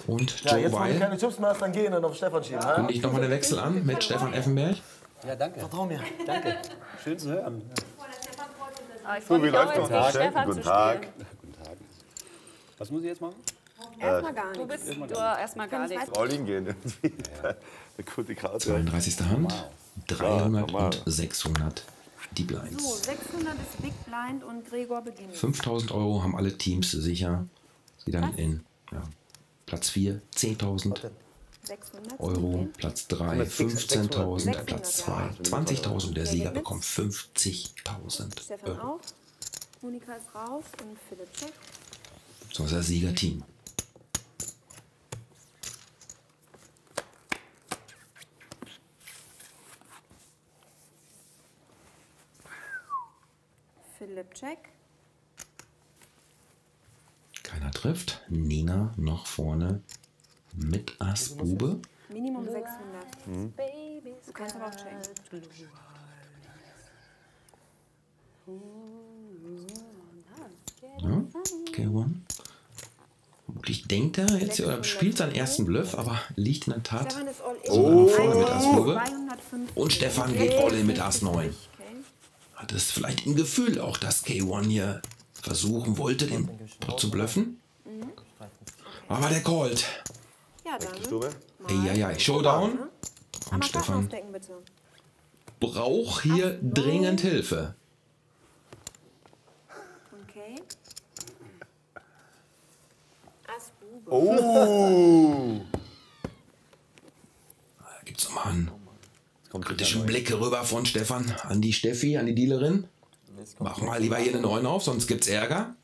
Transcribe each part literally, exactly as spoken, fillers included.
Und Ja, Joe jetzt, wo wir Weil keine Chips mehr hast, dann gehen und auf Stefan schieben. Ja. kündigt nochmal den Wechsel an mit Stefan Effenberg. Ja, danke. Vertrau mir. Danke. Schön zu hören. Aber ich freue mich auch, jetzt gegen Stefan zu spielen. Guten Tag. Was muss ich jetzt machen? Erstmal gar Du nichts. bist du erstmal gar nichts. Rolling gehen irgendwie. Eine gute Karte. zweiunddreißigste Hand. dreihundert und sechshundert die So, Blinds. sechshundert ist Big Blind und Gregor beginnt. fünftausend Euro haben alle Teams sicher. Sie dann in ja, Platz vier zehntausend sechshundert. Euro, Platz drei fünfzehntausend, Platz zwei zwanzigtausend. Der Sieger bekommt fünfzigtausend Stefan Euro. auch. Monika ist raus und Philipp check. So ist das Siegerteam. Philipp check. Keiner trifft. Nina noch vorne mit Ass Bube. Minimum sechshundert. Du kannst aber auch checken. Ja, K eins. Vermutlich denkt er jetzt oder spielt seinen ersten Bluff, aber liegt in der Tat Stefan ist all in. sogar vorne mit Ass Bube. zweihundertfünfzig. Und Stefan geht all in mit Ass neun. Okay. Hat es vielleicht im Gefühl auch, dass K eins hier versuchen wollte, den Pot zu bluffen? Aber der called. Ja, dann. Stube? Eieiei, Showdown. Und Aber Stefan ausdecken, bitte. braucht hier dringend Hilfe. Okay. Ass Bube. Oh! Da gibt's nochmal einen kritischen Blick rüber von Stefan an die Steffi, an die Dealerin. Mach mal lieber hier eine neun auf, sonst gibt's Ärger.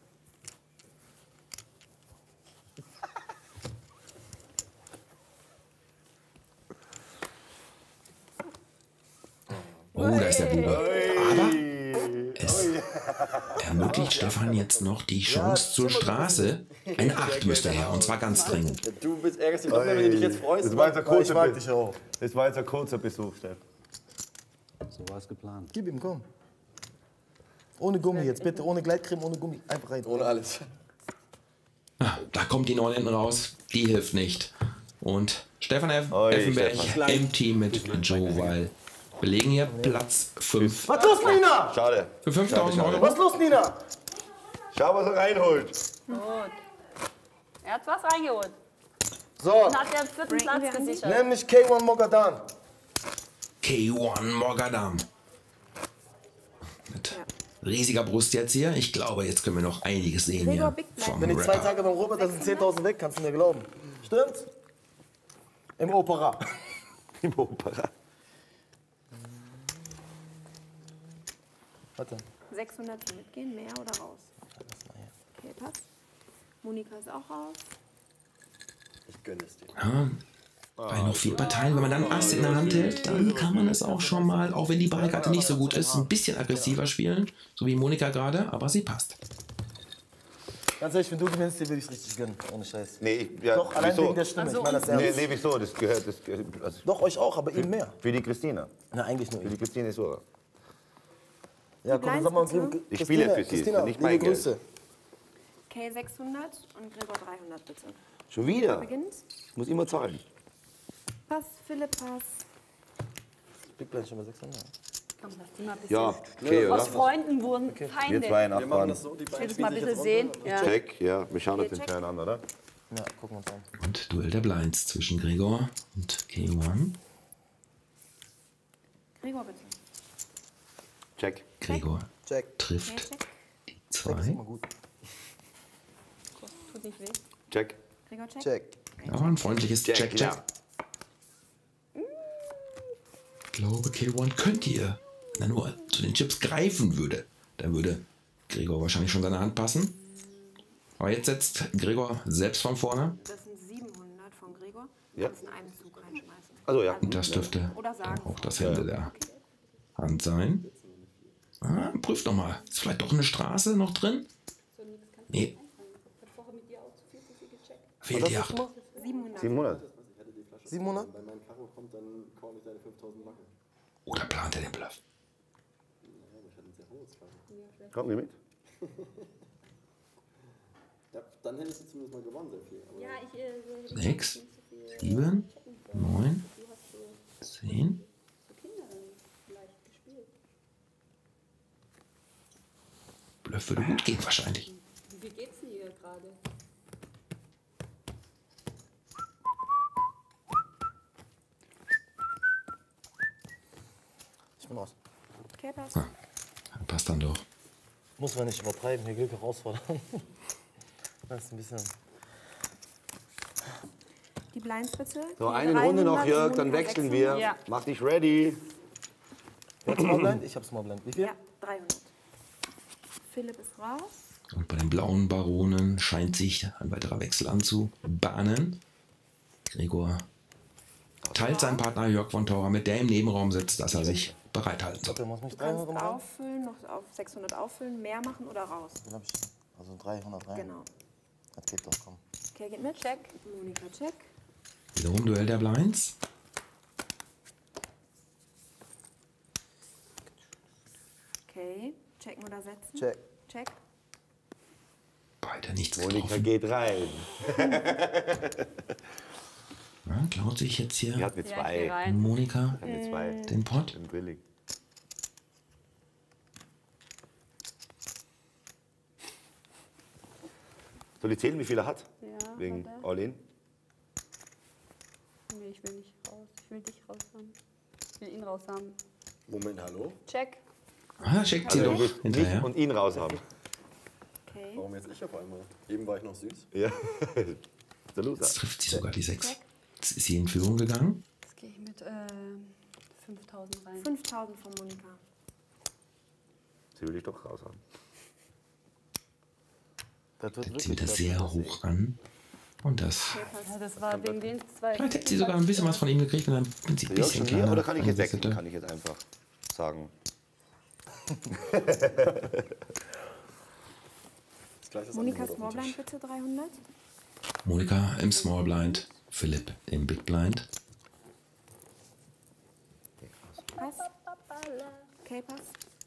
Oh, da ist der Bube. Aber es ermöglicht Stefan jetzt noch die Chance zur Straße. Eine acht müsste her, und zwar ganz dringend. Du bist ärgerst dich noch mehr, wenn du dich jetzt freust. Das war jetzt ein Ich kurzer, mag Be dich auch. das war jetzt ein kurzer Besuch, Steff. So war es geplant. Gib ihm, komm. Ohne Gummi jetzt, bitte. Ohne Gleitcreme, ohne Gummi. Einfach rein. Ohne alles. Ah, da kommt die neun hinten raus. Die hilft nicht. Und Stefan Eff Oi, Effenberg Stefan. im Team mit Joe Weil belegen hier Platz fünf Was los, Nina? Schade. für fünftausend Euro. Was los, Nina? Schau, was er reinholt. Gut. Er hat was reingeholt So, und hat den vierten Breaken wir Platz an die? gesichert. nämlich K eins Mogadam. K eins Mogadam. Mit riesiger Brust jetzt hier. Ich glaube, jetzt können wir noch einiges sehen Gregor hier Big Blind. vom Wenn ich zwei Rapper. Tage beim Robert, da sind zehntausend weg, kannst du mir glauben. Stimmt's? Im Opera. Im Opera. Warte. sechshundert für mitgehen, mehr oder raus? Okay, passt. Monika ist auch raus. Ich gönne es dir. Ja, bei noch vier Parteien, wenn man dann Ass in der Hand hält, dann kann man es auch schon mal, auch wenn die Beikarte nicht so gut ist, ein bisschen aggressiver spielen. So wie Monika gerade, aber sie passt. Ganz ehrlich, wenn du gewinnst, dir würde ich es richtig gönnen. Ohne Scheiß. Nee, ich- ja, Doch, allein wieso? wegen der Stimme. Also ich meine das Nee, ernst. nee, wieso? Das gehört, das gehört also Doch, euch auch, aber ihm mehr. für die Christina. Na, eigentlich nur Für die ihm. Christine ist so. Ja, komm, dann sag mal, Blinds, Christina, Ich spiele für sie, Christina, nicht liebe mein Geld. Grüße. K sechshundert und Gregor dreihundert, bitte. Schon wieder? Beginnt. Ich muss immer zahlen. Pass, Philipp, pass. Big Blind schon bei sechshundert. Komm, lass die mal ein bisschen. Ja, okay, Aus oder? Freuden wurden Wir Feinde. zwei Wir machen Nachbarn. das so, die Ich will beiden das mal ein spielen sich bisschen jetzt sehen. runter. Ja. Check, ja, wir schauen uns Okay, den check. Kleinen an, oder? Ja, gucken wir uns an. Und Duell der Blinds zwischen Gregor und K eins. Gregor, bitte. Check. Gregor Check. Okay, trifft check. die Check ist zwei. immer gut. Tut nicht weh. Check. Gregor, check. Check. Aber ein freundliches Check, Check, Check. ja. Ich glaube, K eins könnte hier, wenn er nur zu den Chips greifen würde, dann würde Gregor wahrscheinlich schon seine Hand passen. Aber jetzt setzt Gregor selbst von vorne. Das sind siebenhundert von Gregor. Ja. Kannst in einen Zug reinschmeißen. Also ja. Und das dürfte Oder dann sagen. auch das Ende der Hand sein. Ah, prüft doch mal. Ist vielleicht doch eine Straße noch drin? Nee. Fehlt die acht. siebenhundert. siebenhundert. siebenhundert? Wenn mein Karo kommt, dann call ich deine fünftausend Macke. Oder plant er den Bluff? Kommt nicht mit? Ja, dann hättest du zumindest mal gewonnen, sehr viel. Aber Ja, ich. Äh, so- Sechs, nicht so viel sieben, checken. neun, Du hast so zehn. für Kinder vielleicht gespielt. Bluff würde gut gehen wahrscheinlich. Wie geht's denn ihr gerade? Ich bin raus. Okay, passt. Ah, passt dann doch. Muss man nicht übertreiben, hier Glück herausfordern. Das ist ein bisschen. Die Blinds bitte. So, Die eine Runde noch, dreihundert, Jörg, dann Monika wechseln wir. sechshundert. Ja. Mach dich ready. Du hast Small Blind? Ich hab Small Blind. Wie viel? Ja, dreihundert. Philipp ist raus. Und bei den blauen Baronen scheint sich ein weiterer Wechsel anzubahnen. Gregor teilt seinen Partner Jörg von Tauer mit, der im Nebenraum sitzt, dass er sich bereithalten soll. Du musst mich Du kannst dreihundert machen. auffüllen, noch auf sechshundert auffüllen, mehr machen oder raus. Dann hab ich also dreihundert rein. Genau. Das geht doch, komm. Okay, geht mit. Check. Monika, check. Wiederum Duell der Blinds. Okay, checken oder setzen. Check. Check. Beide nichts Monika getroffen. geht rein. Ja, klaut sich jetzt Die hier hat mit Ja, ich geh zwei. rein. Monika Die hat mit zwei. den Pott. Im Billig. Soll ich zählen, wie viel er hat? Ja, Wegen warte. All-In? Nee, ich will nicht raus. Ich will dich raus haben. Ich will ihn raus haben. Moment, hallo? Check. Ah, schickt sie Also doch du willst mich hinterher. und ihn raus haben. Okay. Warum jetzt ich auf einmal? Eben war ich noch süß. Ja. Der Loser. Jetzt trifft sie sogar die sechs. Jetzt ist sie in Führung gegangen. Jetzt gehe ich mit äh, fünftausend rein. fünftausend von Monika. Sie will ich doch raus haben. Das wird Fängt sie wirklich wieder das sehr hoch an. Und das. Ja, das war wegen den zwei. Vielleicht hätte sie sogar ein bisschen was von ihm gekriegt, und dann bin sie ein Jörg bisschen schon hier kleiner. oder kann ich jetzt angesiedelt. wechseln? Kann ich jetzt einfach sagen. Das gleiche ist Monika Angebot auf dem Smallblind bitte, dreihundert. Monika im Small Blind, Philipp im Big Blind. Pass. Okay, pass.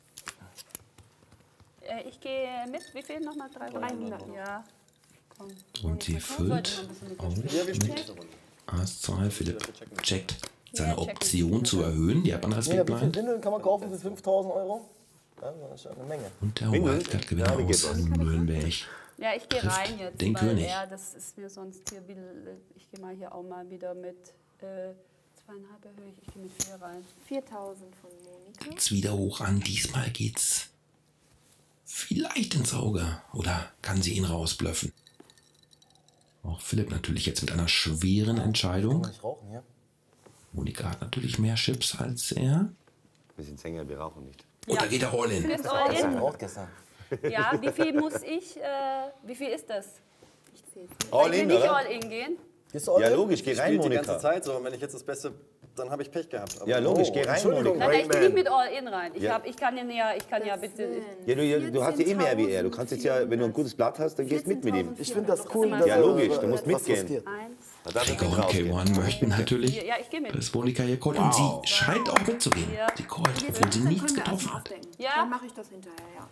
Äh, ich gehe mit. Wie viel nochmal? dreihundert. Ja. Komm. Und sie füllt auf Tisch. Ja, wir spielen mit diese Runde. Ass zwei. Philipp checkt seine Ja, checken. Option zu erhöhen. Die hat man als Nee, Big wie viele Blind. Windeln kann man kaufen für fünftausend Euro? Ja, das ist eine Menge. Und der Windeln? Wildcard-Gewinner Ja, wie geht aus das? Nürnberg. Ja, ich gehe Trifft rein jetzt. den weil König. Er, das ist mir sonst hier will. Ich gehe mal hier auch mal wieder mit äh, zweieinhalb erhöhe ich. Ich gehe mit vier rein. viertausend von Monika. Jetzt wieder hoch an. Diesmal geht's vielleicht ins Auge. Oder kann sie ihn rausblöffen? Auch Philipp natürlich jetzt mit einer schweren Kann Entscheidung. man nicht rauchen hier? Monika hat natürlich mehr Chips als er. Wir sind Sänger, wir rauchen nicht. Und da geht er all in. Ist all Ich in. raucht gestern. Ja, wie viel muss ich, äh, wie viel ist das? Ich zähle All ich will in, nicht oder? all in gehen. Gehst du all Ja, in? logisch, geh Ich rein, spiele die ganze Monika. Zeit so und wenn ich jetzt das Beste, dann habe ich Pech gehabt. Aber Ja, logisch, Oh, geh rein, Entschuldigung. Monika. Nein, nein, ich gehe nicht mit all in rein. Ich, Ja. hab, ich kann ja, ich kann ja bitte. Ja, du, ja, du hast ja eh mehr wie er. Du kannst jetzt ja, wenn du ein gutes Blatt hast, dann gehst mit mit ihm. Ich finde das cool, dass Ja, er, logisch, äh, du musst was mitgehen. riskiert. Eins. Da darf ich Gregor nicht und K rausgehen. eins möchten natürlich, Ja, ich gehe mit. dass Monika hier callt. Und sie scheint auch mitzugehen. Ja. Sie callt, obwohl sie nichts getroffen hat. Ja. Dann mache ich das hinterher, ja.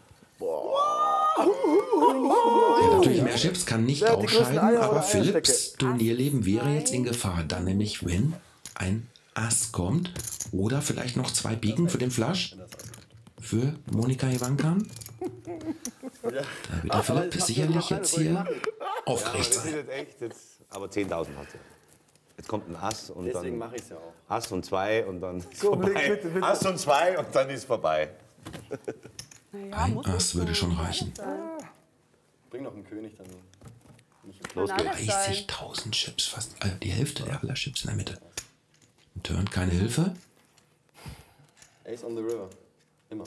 Sie hat natürlich mehr Chips, kann nicht Wer hat die größten ausscheiden, Eier aber oder Philipps Turnierleben wäre jetzt in Gefahr. Dann nämlich, wenn ein Ass kommt oder vielleicht noch zwei Piken für den Flush für Monika Ivankan. Da wird der Philipp sicherlich jetzt hier aufgeregt Das ist sein. jetzt echt jetzt. Aber zehntausend hat er. Jetzt kommt ein Ass und deswegen dann mache ich es ja auch. Ass und zwei und dann ist Komm, leg vorbei. bitte, bitte. Ass und zwei und dann ist vorbei. Naja, Ein muss Ass nicht würde so schon alles reichen. sein. Bring noch einen König, dann nicht Los Kann geht's. alles sein. dreißigtausend Chips, fast äh, die Hälfte der aller Chips in der Mitte. Und Turn keine Hilfe. Ace on the River. Immer.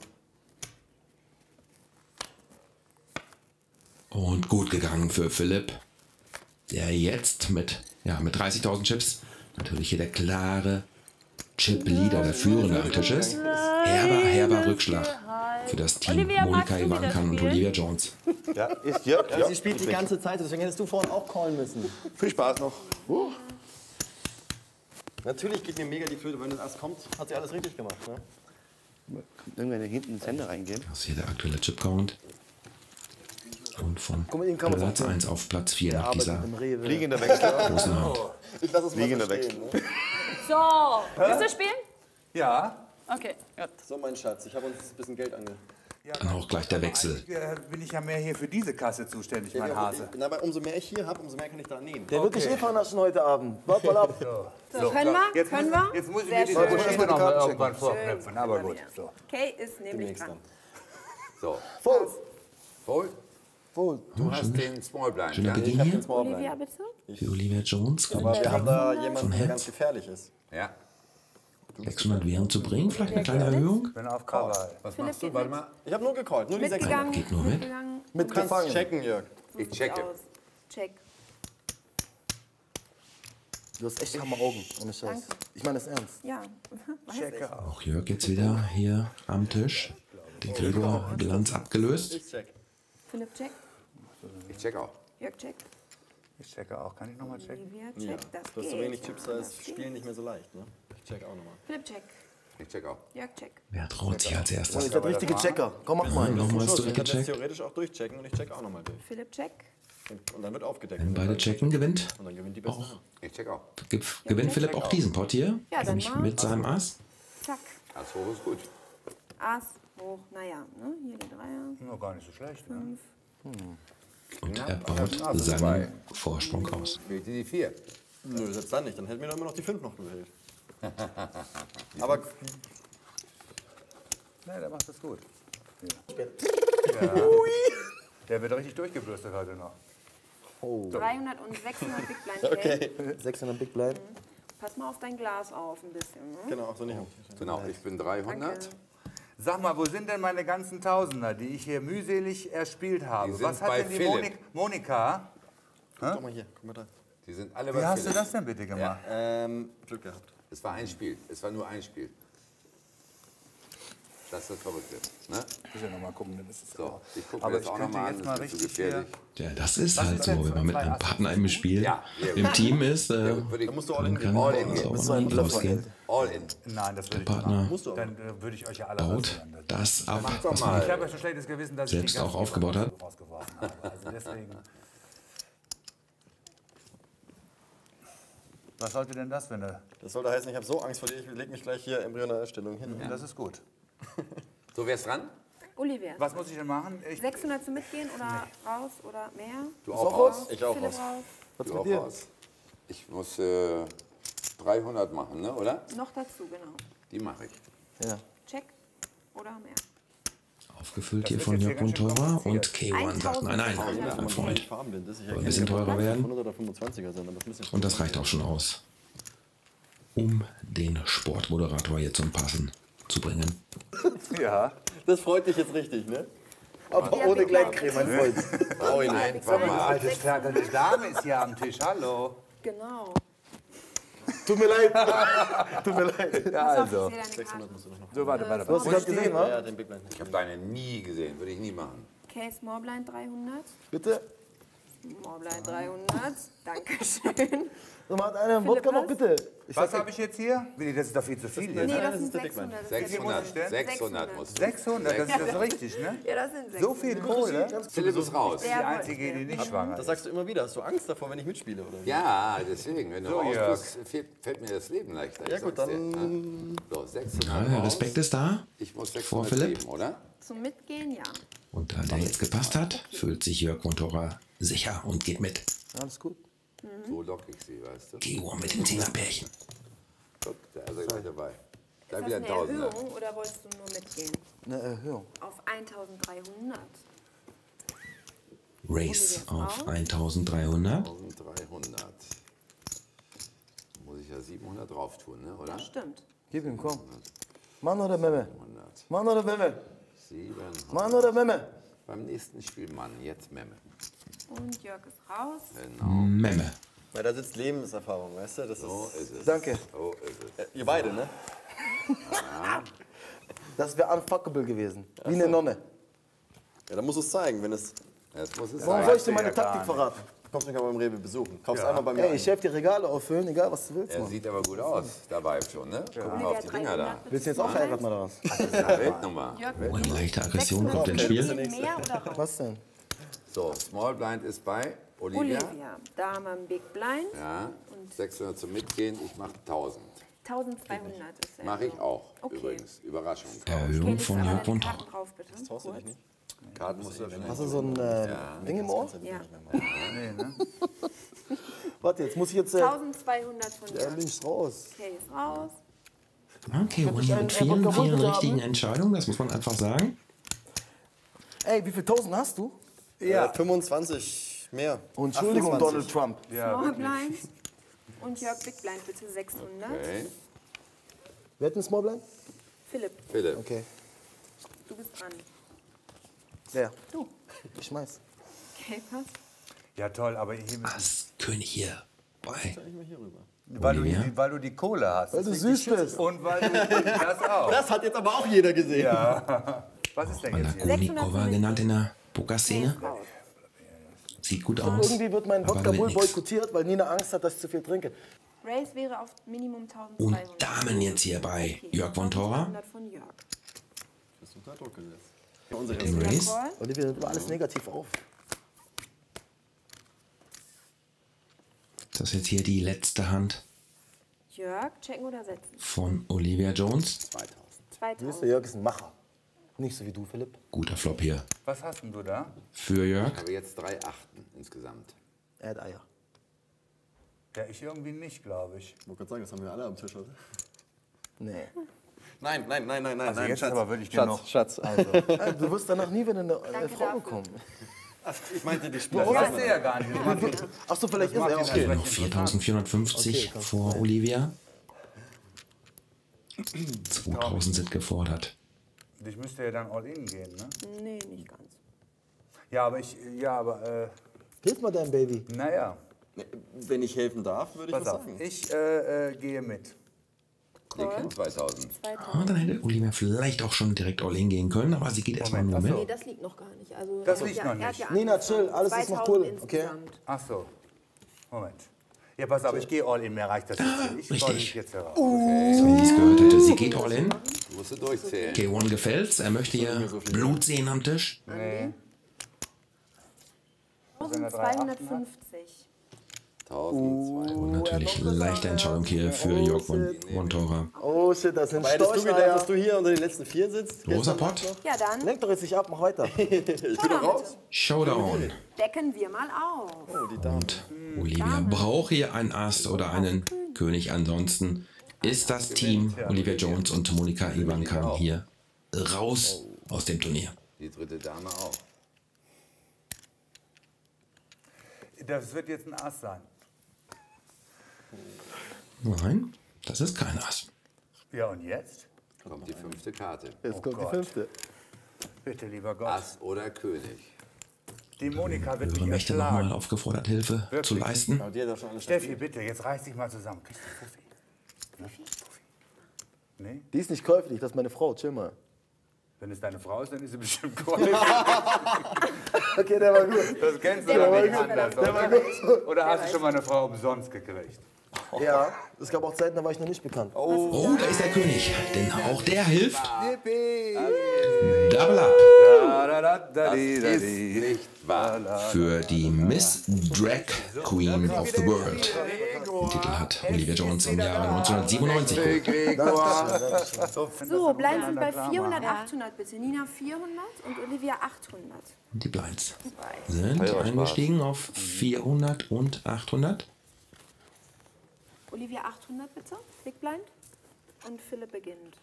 Und gut gegangen für Philipp, der jetzt mit, ja, mit dreißigtausend Chips natürlich hier der klare Chip-Leader, der Führende am Tisch ist. Herber, herber Rückschlag für das Team Olivia, magst Monika du wieder Ivankan und spielen? Olivia Jones. Ja, ist ja, ja. Sie spielt die ganze Zeit, deswegen hättest du vorhin auch callen müssen. Viel Spaß noch. Uh. Natürlich geht mir mega die Flöte, wenn das Ass kommt, hat sie alles richtig gemacht. Ne? Irgendwann hinten ins Hände reingehen. Das ist hier der aktuelle Chip-Count. Und von Guck mal, ihn kann man Platz auch- eins auf Platz vier nach dieser Im Rewe. Liegender Wechsel. großen Hand. Ich lasse es mal Liegender so stehen. Ne? So, willst du spielen? Ja. Okay, gut. So, mein Schatz, ich habe uns ein bisschen Geld ange... Dann auch gleich der Wechsel. Eigentlich, äh, bin ich ja mehr hier für diese Kasse zuständig, mein Ja, Hase. Na, aber umso mehr ich hier habe, umso mehr kann ich da nehmen. Der wird dich eh vernaschen heute Abend. Warte mal ab. So, können wir? Jetzt können muss, wir? jetzt muss ich Sehr mir die schön. Maschine noch mal Karten irgendwann checken. vorknöpfen, aber Immer gut. wieder. So. Kay ist nämlich Demnächst dran. dann. So, Voll. Paul, Voll. du hast den Small Blind, Schöner ja? Beginn Ich habe hier den Smallblind. Olivia, bitte? für Olivia Jones. Aber wir haben da jemanden, der Herz. ganz gefährlich ist. Ja. sechshundert während zu bringen, vielleicht eine kleine Erhöhung. Ich bin auf Cover. Was Philipp machst du? geht Warte mit. mal. Ich habe nur gecallt, nur die sechs. Mitgegangen. Geht nur mit. Mitgegangen. Du kannst Mitgefangen. checken, Jörg. Ich checke. Aus. Check. Du hast echt Hammer Augen. Ohne Scheiß. Danke. Ich meine das ernst. Ja, weiß ich. Auch Jörg jetzt wieder hier am Tisch. Den Gregor-Glanz abgelöst. Ich check. Philipp, check. Ich check auch. Jörg, check. Ich checke auch. Kann ich nochmal checken? Olivia, check. Ja. Das Du hast geht. so wenig Chips, da Das ist geht. Spielen nicht mehr so leicht. Ne? Ich check auch nochmal. Philipp, check. Ich check auch. Jörg, check. Wer traut sich als Oh, erstes? ihr seid richtige Checker. Komm, mach mal. Nochmal Ich kann jetzt zurückgecheckt. theoretisch auch durchchecken und ich check auch nochmal durch. Philipp, check. Und, und dann wird aufgedeckt. Wenn beide checken, gewinnt. Und dann gewinnt die beste Hand. Ich check auch. Ge- Gewinnt Philipp auch diesen Pot hier. Ja, dann Nämlich mal. mit seinem Ass. Zack. Ass hoch ist gut. Ass, hoch. Naja, ne? Hier die Dreier. Noch gar nicht so schlecht. Ne? Und er baut Straße seinen vorbei. Vorsprung aus. Fehlt dir die vier. Nö, selbst dann nicht. Dann hätten wir doch immer noch die fünf noch gewählt. Aber Ne, der macht das gut. Ja. Ja. Der wird richtig durchgebürstet heute noch. dreihundert und sechshundert Big Blind. okay. sechshundert Big Blind. Pass mal auf dein Glas auf ein bisschen. Ne? Genau, auch so nicht. Genau, ich bin dreihundert. Danke. Sag mal, wo sind denn meine ganzen Tausender, die ich hier mühselig erspielt habe? Die sind Was hat bei denn die Philipp. Monik Monika? Guck mal hier, guck mal da. Die sind alle Wie bei hast du Philipp. das denn bitte gemacht? Ähm, Glück gehabt. Es war ein Spiel. Es war nur ein Spiel. Das ist das Verrückte. Ne? Ich muss ja noch mal gucken, dann ist es So, auch. ich gucke Aber mir das ich auch könnte nochmal an. jetzt mal Das ist zu richtig hier. gefährlich. Ja, das ist Was halt ist so, denn wenn man mit zwei einem Asse? Partner im Spiel Ja, sehr im gut. Team ist, äh, Würde ich, musst du all dann in kann gehen. All in es gehen. auch Bist du mal ein gut Bluffer, ausgehen. all in. Nein, das würde ich Partner nicht machen. Dann äh, würde ich euch ja alle Baut rasieren. das ab, Mach doch was mal. man Ich habe ja schon schlechtes Gewissen, dass selbst ich die auch ganzen aufgebaut hat. rausgeworfen habe. Also deswegen. Was sollte denn das, wenn er... Das sollte heißen, ich habe so Angst vor dir, ich leg mich gleich hier embryonale Stellung hin. Das ist gut. So, wer ist dran? Olivia. Was muss ich denn machen? Ich, sechshundert zum Mitgehen oder raus oder mehr? Du Ist auch auch raus. raus? Ich auch Philipp raus. raus. Was Du mit auch dir? raus. Ich muss äh, dreihundert machen, ne? Oder? Noch dazu, genau. Die mache ich. Ja. Check oder mehr. Aufgefüllt Das hier wird von jetzt Jörg hier ganz schön Montora und kompliziert. K eins sagt, nein, nein, mein Freund. Farbenblind ist. Ich Soll ein bisschen teurer werden. hundert oder fünfundzwanziger sein, aber das müssen Und das reicht auch schon aus, um den Sportmoderator hier zum Passen zu bringen. ja. Das freut dich jetzt richtig, ne? Aber Ja, ohne Big Gleitcreme, mein Freund. Oh, einfach Eine mal. alte, fertige Dame ist hier am Tisch. Hallo. Genau. Tut mir leid. Tut mir leid. Ja, also. Ich sehe deine Karte. So, warte, warte. Du hast gerade gesehen, Ja, wa? den Big Blind. Ich habe deine nie gesehen, würde ich nie machen. Okay, Small Blind dreihundert. Bitte? Small Blind dreihundert. Dankeschön. So, mal, hat einer einen Wodka noch, bitte? Ich Was sag, habe ich jetzt hier? Nee, das ist doch viel zu viel Nee, jetzt. das das sind ist der Big Blind. sechshundert. Das ist sechshundert. der sechshundert muss. sechshundert, das ist das richtig, ne? Ja, das sind sechshundert. So viel Kohle? Philipp ist raus. Die Der einzige, die nicht schwanger Das ist. sagst du immer wieder. Hast du Angst davor, wenn ich mitspiele, oder? wie? Ja, deswegen, wenn du So, raus Jörg. bist, fällt, fällt mir das Leben leichter. Ja, ich gut, sag's dann- dir, ne? So, sechshundert Ja, der raus. Respekt ist da Ich muss vor sechshundert Philipp. geben, oder? Zum Mitgehen, ja. Und da der jetzt gepasst hat, fühlt sich Jörg Montora sicher und geht mit. alles gut. So lock ich sie, weißt du. Geo mit den Zehnerpärchen. Guck, da ist er gleich dabei. Da Ist wieder das ein eine Tausender. Erhöhung oder wolltest du nur mitgehen? Eine Erhöhung. Auf eintausenddreihundert. Race auf eintausenddreihundert. eintausenddreihundert. Muss ich ja siebenhundert drauf tun, ne, oder? Stimmt. Gib ihm, komm. Mann oder Memme? hundert. Mann oder Memme? siebenhundert. Mann oder Memme? Beim nächsten Spiel Mann, jetzt Memme. Und Jörg ist raus. Genau, Memme. Weil da sitzt Lebenserfahrung, weißt du? Das so ist, ist es. Danke. So ist es. ihr beide, ne? Das wäre unfuckable gewesen. Wie eine Nonne. Ja, dann musst du es zeigen, wenn es... Das muss es Warum sein. soll ich dir meine ja gar Taktik verraten? Du kommst mich aber im Rewe besuchen. Kaufst einmal bei mir Ey, ein. ich helfe dir Regale auffüllen, egal was du willst, Er Mann. sieht aber gut aus, dabei schon, ne? Guck mal auf die Dinger da. Willst du jetzt auch heiraten oder was? Das ist eine Weltnummer. Jörg, Oh, eine leichte Aggression kommt ins Spiel. mehr oder raus? Was denn? So, Small Blind ist bei Olivia. Olivia. Da haben wir einen Big Blind. Ja, Und sechshundert zum Mitgehen, ich mache tausend. eintausendzweihundert ist der. Mache ich auch, Okay. übrigens. Überraschung. Erhöhung Okay, von aber Jörg deine von Karten Torra. drauf, bitte. Traust du dich Kurz. nicht? Karten musst du Hast du so ein äh, Ding im Ohr? Ja. Nee, ne? Warte, jetzt muss ich jetzt... Äh, eintausendzweihundert von der Jörg. links raus. Okay, ist raus. Okay, und hier mit vielen, vielen richtigen Entscheidungen, das muss man einfach sagen. Ey, wie viel Tausend hast du? Ja. Äh, fünfundzwanzig mehr. Und Entschuldigung, achtundzwanzig. Donald Trump. Ja, Small wirklich. Blind. Und Jörg Big Blind bitte sechshundert. Okay, Wer hat den Small Blind? Philipp, Philipp. Okay. du bist dran. Wer? Du. Ich schmeiß. Okay, passt. Ja, toll, aber hier, Ass, König hier bei weil, du, Olivia. die- weil du die Kohle hast. Weil du süß bist. Und weil du das auch. Das hat jetzt aber auch jeder gesehen. Was ist denn jetzt hier? Malakonikova genannt in der Pokerszene. Raus. Sieht gut aus. Irgendwie wird mein aber Wodka Bull gewinnt nix. boykottiert, weil Nina Angst hat, dass ich zu viel trinke. Race wäre auf Minimum Und eintausendzweihundert. Damen jetzt hier bei Okay, Jörg von Torra. eintausendzweihundert von Jörg. Bist du unter Druck gesetzt? Unser Im Race. Call. Olivia, nimmt alles negativ auf. Das ist jetzt hier die letzte Hand Jörg, checken oder setzen? von Olivia Jones. zweitausend. Siehst du, zweitausend. Jörg ist ein Macher. Nicht so wie du, Philipp. Guter Flop hier Was hast denn du da? für Jörg. Ich habe jetzt drei Achten insgesamt. Er hat Eier. Ja, ich irgendwie nicht, glaube ich. Ich wollte gerade sagen, das haben wir alle am Tisch, oder? Nee. Nein, nein, nein, nein, nein. Also nein, jetzt Schatz. aber würde ich dir Schatz, noch- Schatz, also. Äh, Du wirst danach nie wieder eine äh, Danke Frau dafür. bekommen. Ich meinte die Das Spiele. weißt du ja gar nicht. Das macht ihn- Achso, vielleicht ist macht er ihn okay. erst Noch viertausendvierhundertfünfzig Okay, vor Olivia. zweitausend sind gefordert. Ich müsste ja dann all in gehen, ne? Nee, nicht ganz. Ja, aber ich, ja, aber, äh, Hilf mal deinem Baby. naja. Wenn ich helfen darf, würde ich Pass was auf, sagen. ich äh, äh, gehe mit. Ihr kennt zweitausend. Ah, dann hätte Olivia vielleicht auch schon direkt all-in gehen können, aber sie geht erstmal nur Moment, mit. Nee, das liegt noch gar nicht. Also, Das er liegt hat ja, noch er hat nicht. ja Nina, angefangen. chill, alles ist noch zweitausend cool, okay? insgesamt. Ach so. Moment. Ja, pass auf, ich gehe all in, mir reicht das jetzt. hier. Ich Richtig. roll mich jetzt heraus. So wie sie es gehört hätte. Sie geht all-in. Du musst du durchzählen. K eins gefällt's. Er möchte hier Blut sehen am Tisch. Nee. eintausendzweihundertfünfzig. eintausendzweihundert. Und natürlich leichte Entscheidung hier für Jörg von, von Torra. Oh shit, das sind Hättest du gedacht, Storcheier. dass du hier unter den letzten vier sitzt? Großer Pot. Ja, dann Lenk doch jetzt nicht ab, mach weiter. Ich bin doch raus. Showdown. decken wir mal auf. Oh, die Dame. Und Olivia braucht hier einen Ass oder einen König. Ansonsten ist das Team Olivia Jones und Monika Ivankan hier raus aus dem Turnier. Die dritte Dame auch. Das wird jetzt ein Ass sein. Nein, das ist kein Ass. Ja, und jetzt? Kommt die fünfte Karte. Jetzt kommt die Gott. fünfte. Bitte, lieber Gott. Ass oder König. Die Monika wird Höhere mich Mächte nochmal erschlagen. aufgefordert, Hilfe zu Wirklich? leisten. Aber die hat doch schon alles Steffi, bitte, jetzt reiß dich mal zusammen. Kriegst du Fuffi? Fuffi? Fuffi? Nee? Die ist nicht käuflich, das ist meine Frau, chill mal. Wenn es deine Frau ist, dann ist sie bestimmt käuflich. Okay, der war gut. Das kennst du Der doch war nicht gut. anders, Der war oder? gut. Oder hast du schon mal eine Frau umsonst gekriegt? Ja, es gab auch Zeiten, da war ich noch nicht bekannt. Oh, da ist der König. Denn auch der hilft. Double up Das ist nicht wahr. für die Miss Drag Queen of the World. Den Titel hat Olivia Jones im Jahre neunzehnhundertsiebenundneunzig geholt. So, Blinds sind bei vierhundert, achthundert bitte. Nina vierhundert und Olivia achthundert. Die Blinds sind eingestiegen auf vierhundert und achthundert. Olivia achthundert bitte, Big Blind. Und Philipp beginnt.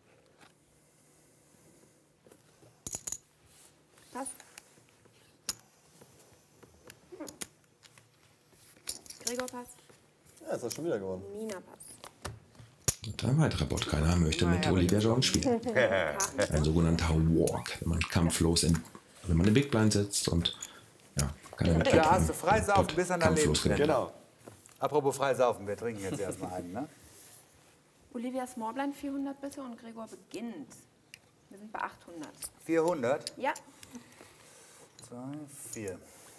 Passt. Gregor passt. Ja, jetzt hast du schon wieder gewonnen. Nina passt. Und ein weiterer Bot. Keiner möchte mit Olivia Jones spielen. Ein sogenannter Walk, wenn man kampflos in, wenn man im Big Blind sitzt und ja, keiner mit Da hast du freisaufen bis an dein kampflos Lebensende. gewinnt. Genau. Apropos freisaufen, wir trinken jetzt erstmal einen, ne? Olivia Smallblind vierhundert bitte und Gregor beginnt. Wir sind bei achthundert. vierhundert, Ja, zwei, vier.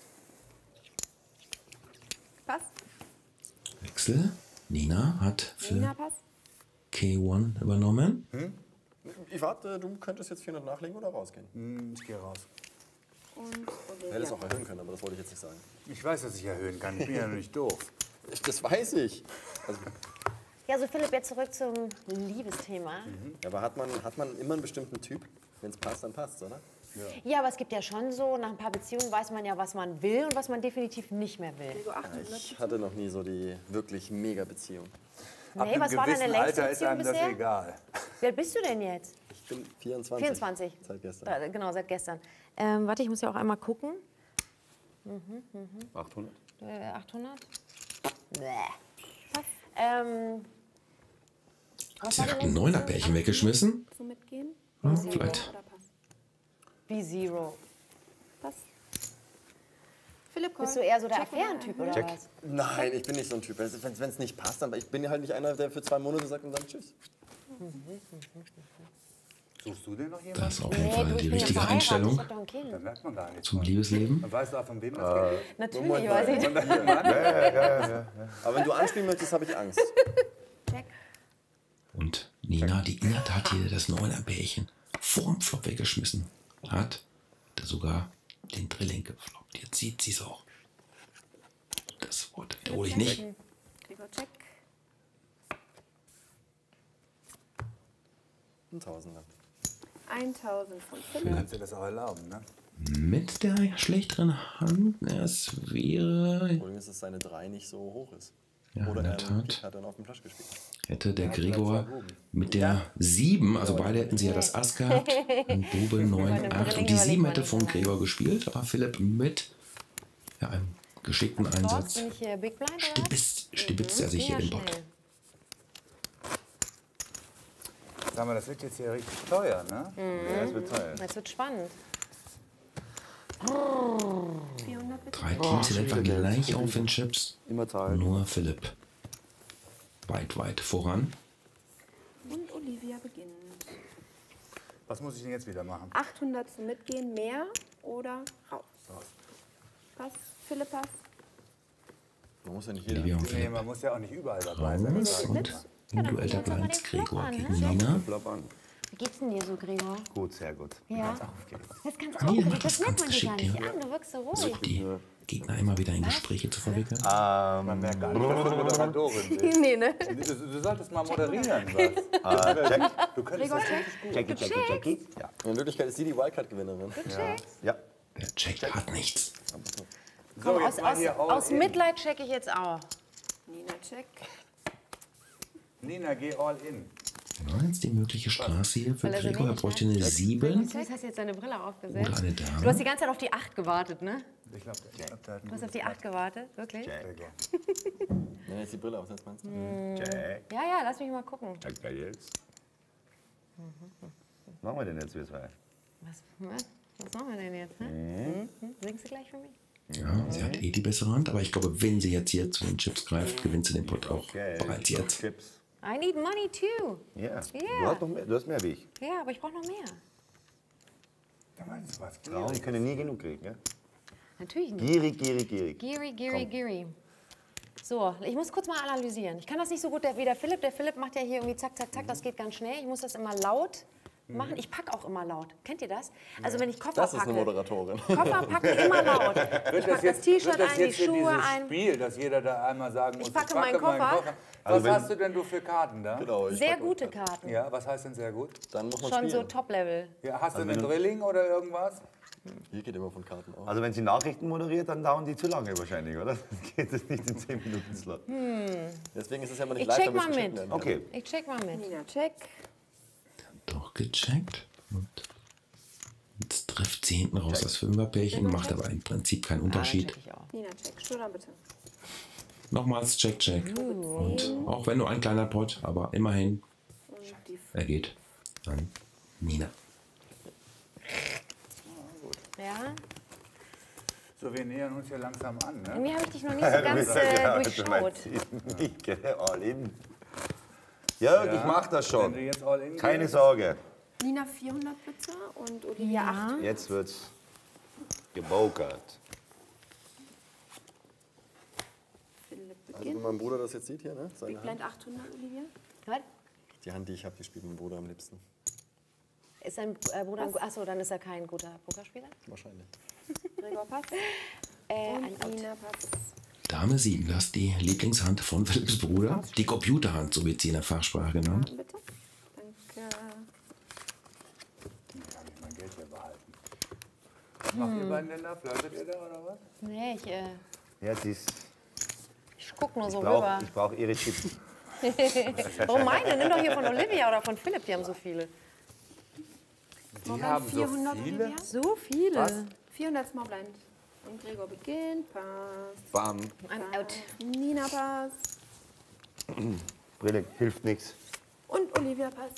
passt. Wechsel. Nina hat für Nina passt. K eins übernommen. Ich warte, du könntest jetzt vierhundert nachlegen oder rausgehen. Hm, ich gehe raus. und Ich hätte es auch erhöhen können, aber das wollte ich jetzt nicht sagen. Ich weiß, dass ich erhöhen kann. Ich bin ja noch nicht doof. Das weiß ich. Also, Ja, so Philipp, jetzt zurück zum Liebesthema. aber hat man, hat man immer einen bestimmten Typ? Wenn es passt, dann passt, oder? Ja, aber es gibt ja schon so, nach ein paar Beziehungen weiß man ja, was man will und was man definitiv nicht mehr will. Gregor achthundert. Ich hatte noch nie so die wirklich mega Beziehung. Ab Nee, einem was war deine gewissen längste Alter ist Beziehung einem das bisher? egal. Wie alt bist du denn jetzt? Ich bin vierundzwanzig. vierundzwanzig. Seit gestern. Äh, genau, seit gestern. Ähm, warte, ich muss ja auch einmal gucken. achthundert? Äh, achthundert? Bäh. Ähm, was Sie war die hat ein längste Neuner-Bärchen weggeschmissen. So mitgehen? Ja, Zero vielleicht. oder Pass? Beziehung? Zero. Pass. Philipp, Bist du eher so der Check oder Affärentyp oder Check. was? Nein, ich bin nicht so ein Typ. Wenn es nicht passt, dann ich bin halt nicht einer, der für zwei Monate sagt und dann tschüss. Suchst du denn noch jemanden? Das ist auf jeden Nee, Fall du, ich die bin ja richtige verheiratet, ich Einstellung hab doch ein Kind. Das merkt man gar nicht. zum Liebesleben. Und weißt du auch, von wem das geht? Natürlich, weiß ich nicht. Aber wenn du anspielen möchtest, habe ich Angst. Check. Und Nina, die Inna hat hier das Neuner-Bärchen vorm Flop weggeschmissen. Hat sogar den Drilling gefloppt. Jetzt sieht sie es auch. Das Wort wiederhole ich nicht. Gregor, check. Ein Tausender. eintausend von Philipp. Kannst du das auch erlauben, ne? Mit der schlechteren Hand, es wäre, Problem ist, dass seine drei nicht so hoch ist. Ja, Oder in der er Tat. hat dann auf dem Flasch gespielt. hätte der hat Gregor vielleicht zwei Buben. mit der sieben, also beide hätten sie ja das Ass gehabt, und Bube neun, acht. Und die sieben hätte von Gregor gespielt, aber Philipp mit ja, einem geschickten Thorsten, Einsatz bin ich hier Big Blind oder was? stibitzt, stibitzt er sich hier den Bock. schnell. Sag mal, das wird jetzt hier richtig teuer, ne? Ja, das wird teuer. Das wird spannend. vierhundert bitte. Drei Teams sind etwa gleich auf in Chips, Immer zahlen. nur Philipp weit, weit voran. Und Olivia beginnt. Was muss ich denn jetzt wieder machen? achthundert zum Mitgehen, mehr oder raus? Pass, Philipp, Pass. Man muss ja nicht jeder. Olivia und Nee, Philipp man muss ja auch nicht überall dabei sein. raus Das und im Duell der Blinds Gregor gegen Nina. Flop an. Wie geht's denn dir so, Gregor? Gut, sehr gut. Ja. Das ist ganz Ah, nee, aufgeregt. das Das ganz merkt man dir gar geschickt, nicht ja. an. Du wirkst so ruhig. Versucht die Gegner immer wieder in Gespräche zu verwickeln. Man merkt gar nicht, dass du Moderatorin bist. Nee, ne? Du, du solltest mal moderieren, was? Äh, check. Du könntest das richtig gut. Jackie, Jackie, Jackie. Ja. In Wirklichkeit ist sie die Wildcard-Gewinnerin. Ja. Der Jack hat nichts. So, Aus, jetzt mal aus, hier all aus in. Mitleid checke ich jetzt auch. Nina, check. Nina, geh all in. Ja, jetzt die mögliche Straße hier für Weil er so Gregor. Er wenig bräuchte eine sieben Du hast jetzt deine Brille aufgesetzt. oder eine Du hast Dame. die ganze Zeit auf die acht gewartet, ne? Ich glaube, ich glaub, der hat Du hast auf die acht gewartet, wirklich? Gregor. Ja, jetzt die Brille auf, was meinst du? Jack. Ja, ja, lass mich mal gucken. Jack, geil jetzt. Was machen wir denn jetzt, wir zwei? Was, was, was machen wir denn jetzt? Ne? Mhm. Hm? Singst du gleich für mich? Ja, sie hat eh die bessere Hand, aber ich glaube, wenn sie jetzt hier zu den Chips greift, gewinnt sie den Pot auch Okay. bereits jetzt. Chips. I need money too. Ja. Ja. Du, hast noch mehr, du hast mehr wie ich. Ja, aber ich brauche noch mehr. Da meinst du was? Frauen können nie genug kriegen, ja? Natürlich nicht. Gierig, gierig, gierig. Giri, Giri, Giri. So, ich muss kurz mal analysieren. Ich kann das nicht so gut wie der Philipp. Der Philipp macht ja hier irgendwie zack, zack, zack. Das geht ganz schnell. Ich muss das immer laut machen. Ich packe auch immer laut. Kennt ihr das? Also wenn ich Koffer Das ist packe. eine Moderatorin. Koffer packen immer laut. Ich Wird packe das jetzt- T-Shirt wird das ein, die jetzt hier Schuhe dieses ein. Spiel, dass jeder da einmal sagen muss, packe meinen Koffer. Was Also wenn- hast du denn du für Karten da? Genau, ich Sehr pack- gute Karten. Ja, was heißt denn sehr gut? Dann muss man Schon so spielen. Top-Level. Ja, hast Also du einen Drilling oder irgendwas? Hier geht immer von Karten aus. Also wenn sie Nachrichten moderiert, dann dauern die zu lange wahrscheinlich, oder? Dann geht es nicht in zehn Minuten Slot. Deswegen ist es ja immer nicht Ich live, check damit es mal geschnitten mit. werden kann. Okay. Ich check mal mit. Nina, check. Doch gecheckt. Und jetzt trifft sie hinten raus das Fünferpärchen, macht aber im Prinzip keinen Unterschied. Check ich auch. Nina, check. Stöder bitte. Nochmals Check, Check. Und auch wenn nur ein kleiner Pot, aber immerhin, Und die er geht an Nina. Ja? So, wir nähern uns hier langsam an, ne? Irgendwie habe ich dich noch nicht so ganz äh, durchschaut. Ich gehe all in. Jörg, Ja, ich mach das Wenn schon. du jetzt all in Keine gehst, Sorge. Nina vierhundert bitte und Olivia acht. Jetzt wird's gebokert. Philipp Also wenn beginnt. mein Bruder das jetzt sieht hier, ne? Seine Big Hand. Blind achthundert, Olivia. Was? Die Hand, die ich habe, die spielt mein Bruder am liebsten. Ist dein äh, Bruder ein, achso, dann ist er kein guter Pokerspieler? Wahrscheinlich. Gregor, Pass. Äh, ein Und Out. Nina, Pass. Dame sieben, das ist die Lieblingshand von Philipps Bruder. Die Computerhand, so wird sie in der Fachsprache genannt. Bitte. Danke. Dann kann ich mein Geld hier behalten. Was macht ihr beiden denn da? Flirtet ihr da oder was? Nee, ich, äh, Ja, sie ist. ich guck nur so Ich rüber. brauche brauch ihre Chips. Warum meine? Nimm doch hier von Olivia oder von Philipp, die haben so viele. Die haben so vierhundert, viele. Olivia? So viele. Was? vierhundert Small Blind. Und Gregor beginnt. Pass. Bam. Ein Out. Nina, Pass. Brille hilft nichts. Und Olivia, Pass.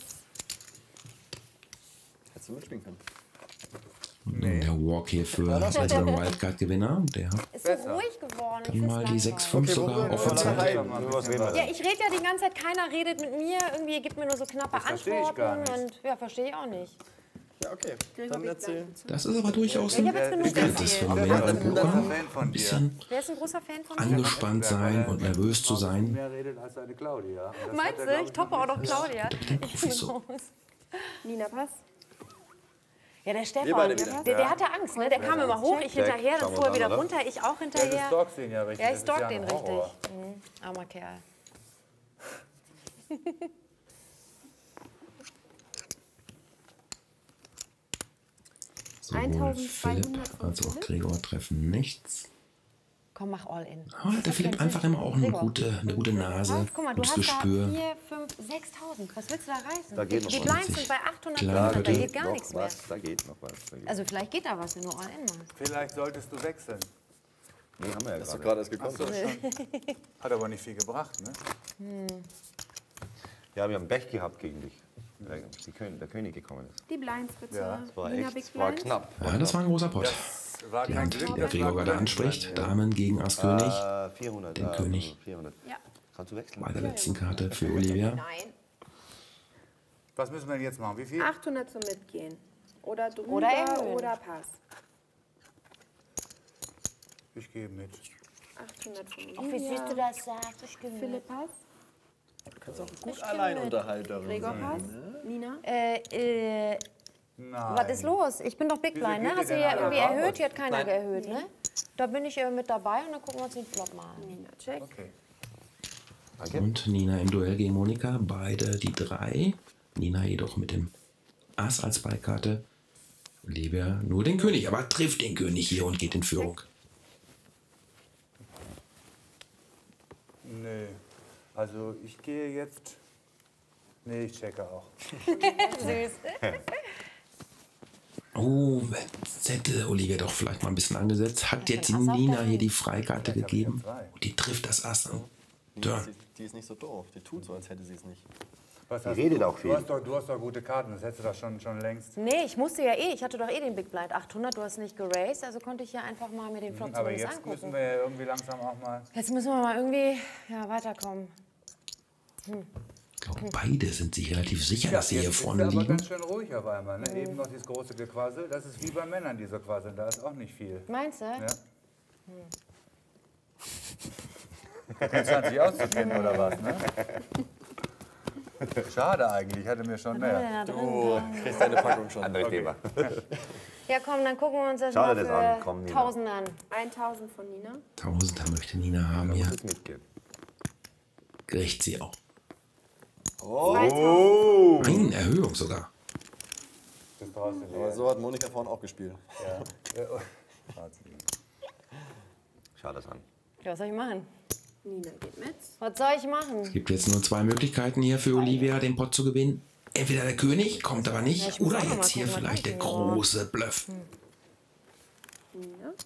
Hättest du mitspielen können. Nee. Der Walk hier für unseren Wildcard-Gewinner. Der hat Ist so ruhig geworden. Ich dann mal find's die sechs langweilig. fünf sogar offensiv. Ja, ich rede ja die ganze Zeit, keiner redet mit mir. Irgendwie gibt mir nur so knappe verstehe ich gar Antworten. nicht. Und ja, verstehe ich auch nicht. Ja, okay. Gregor, Dann Big erzähl. Blind. Das ist aber durchaus Ich ein habe jetzt genug bekanntes erzählt. Phänomen Der beim ist ein großer Pokern. Fan von Ein dir. bisschen Wer ist ein großer Fan von mir? angespannt sein und nervös zu sein. Mehr redet als deine Claudia. Und das Meinst hat er, du? glaub Ich toppe auch noch Claudia. Ich bin so. groß. Nina, Pass. Ja, der Wir Stefan, beide der, wieder. der hatte Angst, ne? Der kam immer hoch, ich Check. hinterher, dann Schauen wir fuhr er mal, wieder oder? runter, ich auch Ja, du hinterher. stalkst ihn ja richtig. Ja, ich Das ist stalk ja den ein Horror. richtig. Mhm. Armer Kerl. Sowohl Philipp als auch Gregor treffen nichts. Komm, mach all in. Ah, der Philipp einfach immer auch eine gute, eine gute Nase, Guck mal, du gutes hast Gespür. da vier, fünf, sechstausend. Was willst du da reißen? Da geht noch Die was. Blinds sind bei achthundert, Kleine da Pötte. geht gar noch nichts mehr. was, da geht noch was. Da geht. Also vielleicht geht da was, wenn du all in machst. Vielleicht solltest du wechseln. Nee, haben wir ja Hast du gerade. gerade erst gekommen? Hat aber nicht viel gebracht, ne? Ja, wir haben Pech gehabt gegen dich. weil die Kön der König gekommen ist. Die Blinds bitte. Ja. Das war Nina, echt, Big das war Blind. knapp. Ja, das war ein großer Pot. Das war Die kein Hand, Glück, die der das Gregor war gerade Glück. anspricht. Damen gegen Ass König. Äh, vierhundert. Den äh, König. vierhundert. Ja. Kannst du wechseln? Bei der letzten Karte für Olivia. Nein. Was müssen wir denn jetzt machen? Wie viel? achthundert zum Mitgehen. Oder drüber Oder erhöhen. oder Pass. Ich gehe mit. achthundert von Ach, wie süß du Olivia. das sagst. Ich gebe Philipp Pass. Kannst auch gut Alleinunterhalterin Gregor sein. Pass. Nina. Äh, äh, Nein. was ist los? Ich bin doch Big Wieso Blind, ne? geht Hast du ihr ja denn irgendwie alle erhöht? raus? Hier hat keiner geerhöht, ne? Da bin ich äh, mit dabei und dann gucken wir uns den Flop mal an. Nina, check. Okay. Und Nina im Duell gegen Monika. Beide die drei. Nina jedoch mit dem Ass als Beikarte. Olivia nur den König, aber trifft den König hier und geht in Führung. Nee. Also ich gehe jetzt. Nee, ich checke auch. Süß. Oh, jetzt hätte Olivia doch vielleicht mal ein bisschen angesetzt. Hat jetzt Ass auf Nina der hier Hand. die Freikarte Vielleicht habe ich ja gegeben. zwei. Und die trifft das Ass an. Die, Turn. ist, die ist nicht so doof. Die tut so, als hätte sie es nicht. Was Die hast redet du? auch viel. Du hast, doch, du hast doch gute Karten, das hättest du doch schon, schon längst. Nee, ich musste ja eh. Ich hatte doch eh den Big Blind achthundert. Du hast nicht geraced, also konnte ich ja einfach mal mir den Flop Aber zumindest jetzt müssen angucken. wir ja irgendwie langsam auch mal. Jetzt müssen wir mal irgendwie ja, weiterkommen. Ich glaube, beide sind sich relativ sicher, dass sie jetzt hier ist vorne aber liegen. ganz schön ruhig auf einmal. Ne? Eben noch dieses große Gequassel. Das ist wie bei Männern, diese Quassel. Da ist auch nicht viel. Meinst du? Ja? Jetzt hat sich auszukennen, oder was? Ne? Schade eigentlich, ich hatte mir schon Was haben wir mehr. denn da drin? Du kriegst deine Packung schon. Andere Thema. Ja, komm, dann gucken wir uns das Schau mal dir das für an. Komm, Nina. tausend an. eintausend von Nina. Tausender möchte Nina haben Da hier. muss es mitgehen. Kriegt sie auch. Oh! Eine Erhöhung sogar. Das brauchst du Aber dir. so hat Monika vorhin auch gespielt. Ja. Ja, oh. Schau das an. Ja, was soll ich machen? Nina geht mit. Was soll ich machen? Es gibt jetzt nur zwei Möglichkeiten hier für Olivia, den Pot zu gewinnen. Entweder der König, kommt aber Ja, nicht, ich muss oder auch noch mal jetzt hier gucken, was vielleicht der ich denn noch- große Bluff. Nina.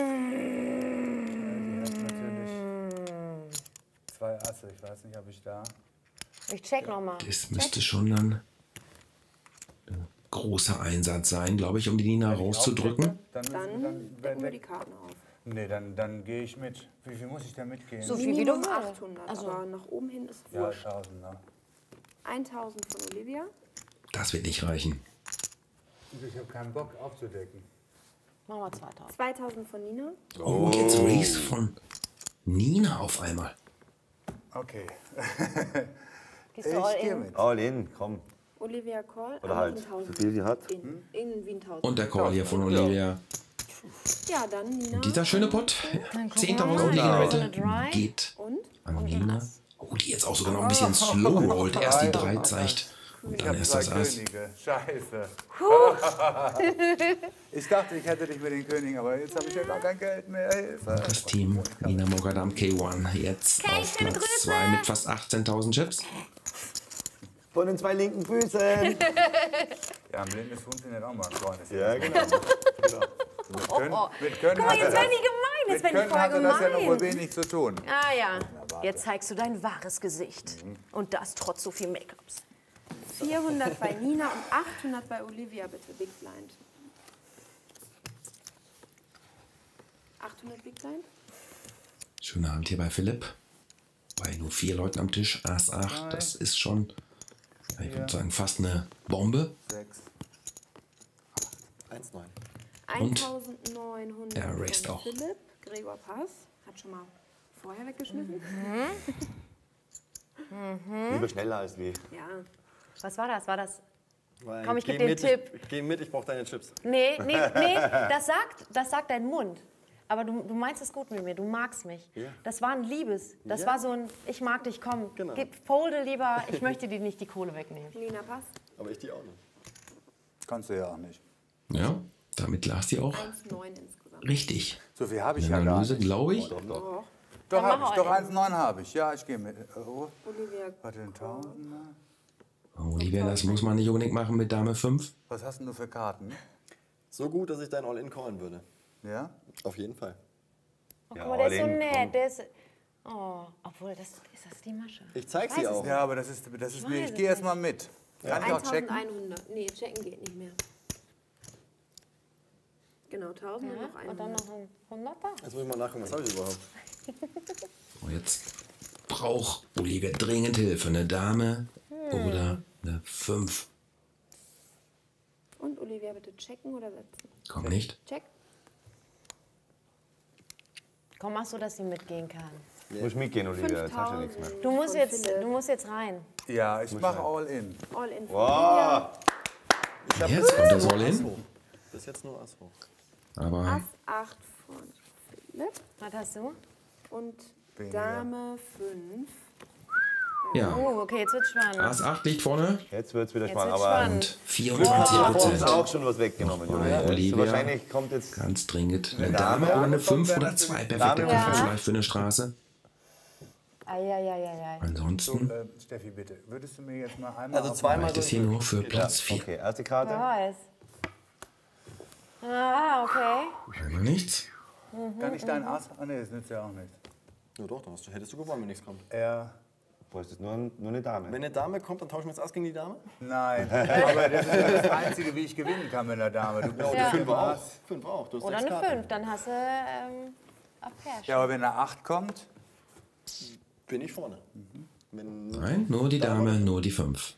Die hat natürlich zwei Asse. Ich weiß nicht, ob ich da. Ich check nochmal. Das müsste schon dann ein großer Einsatz sein, glaube ich, um die Nina rauszudrücken. Dann, Dann müssen, dann, decken wir dann, die Karten auf. nee, dann, dann gehe ich mit. Wie viel muss ich denn mitgehen? So viel wie du Minimum willst. achthundert, Also- aber nach oben hin ist Ja, wurscht. tausend. Ne? eintausend von Olivia. Das wird nicht reichen. Ich habe keinen Bock aufzudecken. Machen wir zweitausend. zweitausend von Nina. Oh, jetzt Race von Nina auf einmal. Okay. Gehst du all Ich gehe in? mit. All in, komm. Olivia Call. Oder aber halt, in so tausend. viel sie hat. In, in Wien tausend. Und der Call hier von Olivia. Ja, dann Nina. Dieser schöne Pot, zehntausend Leute, geht an Nina. Oh, die jetzt auch sogar noch ein bisschen slow rollt. Erst die drei zeigt und Ich dann habe erst zwei das Ass. Könige. Scheiße. Ich dachte, ich hätte dich mit den Königen, aber jetzt habe ich ja gar kein Geld mehr. Hilfe. Das Team Nina Mogadam K eins jetzt Kay, auf schöne Platz Grüße. zwei mit fast achtzehntausend Chips. Von den zwei linken Füßen. Ja, ein blindes funktioniert auch mal. Ja, genau. Mit Können, Oh, mit Können Guck mal, jetzt hatte werden das- die gemein. Jetzt mit werden die Können voll hatte das ja noch wohl gemein. wenig zu tun. Ah ja, jetzt zeigst du dein wahres Gesicht. Und das trotz so viel Make-ups. vierhundert bei Nina und achthundert bei Olivia, bitte. Big Blind. achthundert Big Blind. Schöne Hand hier bei Philipp. Bei nur vier Leuten am Tisch. Ass acht, das ist schon, ich würde sagen, fast eine Bombe. Sechs. eins neun. eintausendneunhundert er raced von auch. Philipp. Gregor Pass. Hat schon mal vorher weggeschmissen. Lieber schneller als wie. Ja. Was war das? War das? Weil Komm, ich geh geb dir mit, einen Tipp. Ich, ich geh mit, ich brauch deine Chips. Nee, nee, nee, das sagt, das sagt dein Mund. Aber du, du meinst es gut mit mir, du magst mich. Ja. Das war ein Liebes. Das Ja. war so ein, ich mag dich, komm, Genau. gib, folde lieber, ich möchte dir nicht die Kohle wegnehmen. Nina Pass. Aber ich die auch nicht. Kannst du ja auch nicht. Ja, damit lag sie auch eins Komma neun insgesamt. richtig. So viel habe ich In der ja gar Analyse, nicht. glaube ich. Doch, Dann habe mach ich. Doch, all in. eins Komma neun habe ich. Ja, ich gehe mit. Oh, Olivia. warte, ein Tausender. Olivia, das muss man nicht unbedingt machen mit Dame fünf. Was hast denn du für Karten? So gut, dass ich dein All-In callen würde. Ja? Auf jeden Fall. Oh, Ja, guck mal, der ist so all in, nett, komm. der ist, oh, obwohl, das, ist das die Masche? Ich zeig Weiß sie es auch. Ja, aber das ist, das ist Ich mir. weiß Ich es gehe erst nicht. mal mit. Kann ich auch checken? eintausendeinhundert. Nee, checken geht nicht mehr. Genau, tausend und Ja, noch und dann einhundert. noch ein Hunderter. Jetzt muss ich mal nachgucken, was habe ich überhaupt? Und jetzt braucht Olivia dringend Hilfe. Eine Dame oder eine fünf. Und Olivia, bitte checken oder setzen? Komm nicht. Check. Komm, mach so, dass sie mitgehen kann. Muss mitgehen, Olivia, jetzt hast du nichts mehr. fünftausend. Du musst von jetzt, Philipp. du musst jetzt rein. Ja, ich mache all in. All in von Wow. Jetzt kommt das All-In. Bis jetzt nur Ass hoch. Aber Ass acht von Philipp. Was hast du? Und Weniger. Dame fünf. ja, Oh, okay, jetzt wird's spannend. Ass acht liegt vorne Jetzt wird es wieder Jetzt spannend. wird's Aber spannend. und vierundneunzig hat uns Prozent. auch schon was weggenommen. Bei Julia. Olivia. So wahrscheinlich kommt jetzt. Ganz dringend. Eine Dame Dame oder eine kommt, fünf wäre oder natürlich- zwei perfekte Dame Köpfe oder- vielleicht für eine Straße. Eieieiei. So, Ansonsten äh, Steffi, bitte. Würdest du mir jetzt mal einmal. Also auf- zweimal reicht es hier nur für Platz vier. Okay, erste Karte. Wer weiß. Ah, okay. Haben wir nichts? Kann ich deinen Ass? Ah, nee, das nützt ja auch nichts. Ja doch, dann hast du, hättest du gewonnen, wenn nichts kommt. Er. Du bräuchtest nur, nur eine Dame. Wenn eine Dame kommt, dann tauschen wir jetzt Ass gegen die Dame? Nein, aber das ist ja das Einzige, wie ich gewinnen kann mit einer Dame. Du bist Ja. Fünf immer auch. Ass. Fünf auch. Du hast Oder sechs eine Karten. fünf, dann hast du ähm, auf Cash. Ja, aber wenn eine acht kommt, Bin ich vorne. Wenn Nein, nur die Dame, nur die fünf.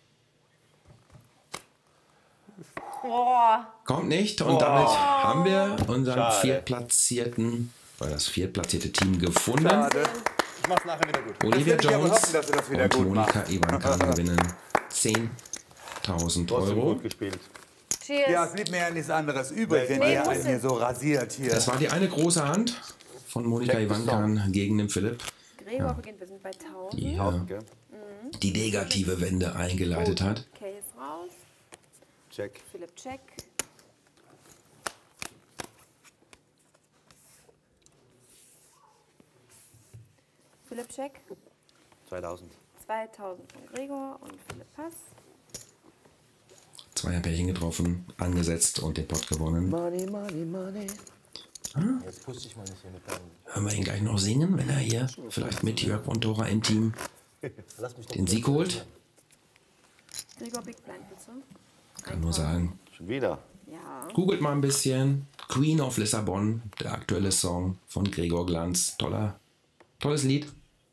Boah. Kommt nicht und damit haben wir unseren Schade. viertplatzierten, weil das viertplatzierte Team gefunden. schade. ich mach's nachher wieder gut. Olivia Das will ich aber Jones hoffen, dass du das wieder und gut Monika machst. Ivankan gewinnen zehntausend Trotzdem Euro. gut gespielt. Cheers. Ja, es blieb mir ja nichts anderes übrig, wenn Nee, ihr muss einen hier so rasiert hier. Das war die eine große Hand von Monika Check the Ivankan gegen den Philipp, Gregor beginnt, wir sind bei tausend. die hier Gell? die negative Wende eingeleitet hat. Okay, ist raus. Check. Philipp, check. Philipp, check. zweitausend. zweitausend von Gregor und Philipp Pass. Zweierpärchen getroffen, angesetzt und den Pot gewonnen. Money, money, money. Jetzt puste ich mal nicht hier mit deinem. Hören wir ihn gleich noch singen, wenn er hier vielleicht mit Jörg von Tora im Team Lass mich doch den Sieg holt. Gregor, Big Blind, bitte. Kann nur sagen, Schon wieder. Ja. googelt mal ein bisschen. Queen of Lissabon, der aktuelle Song von Gregor Glanz. Toller, tolles Lied.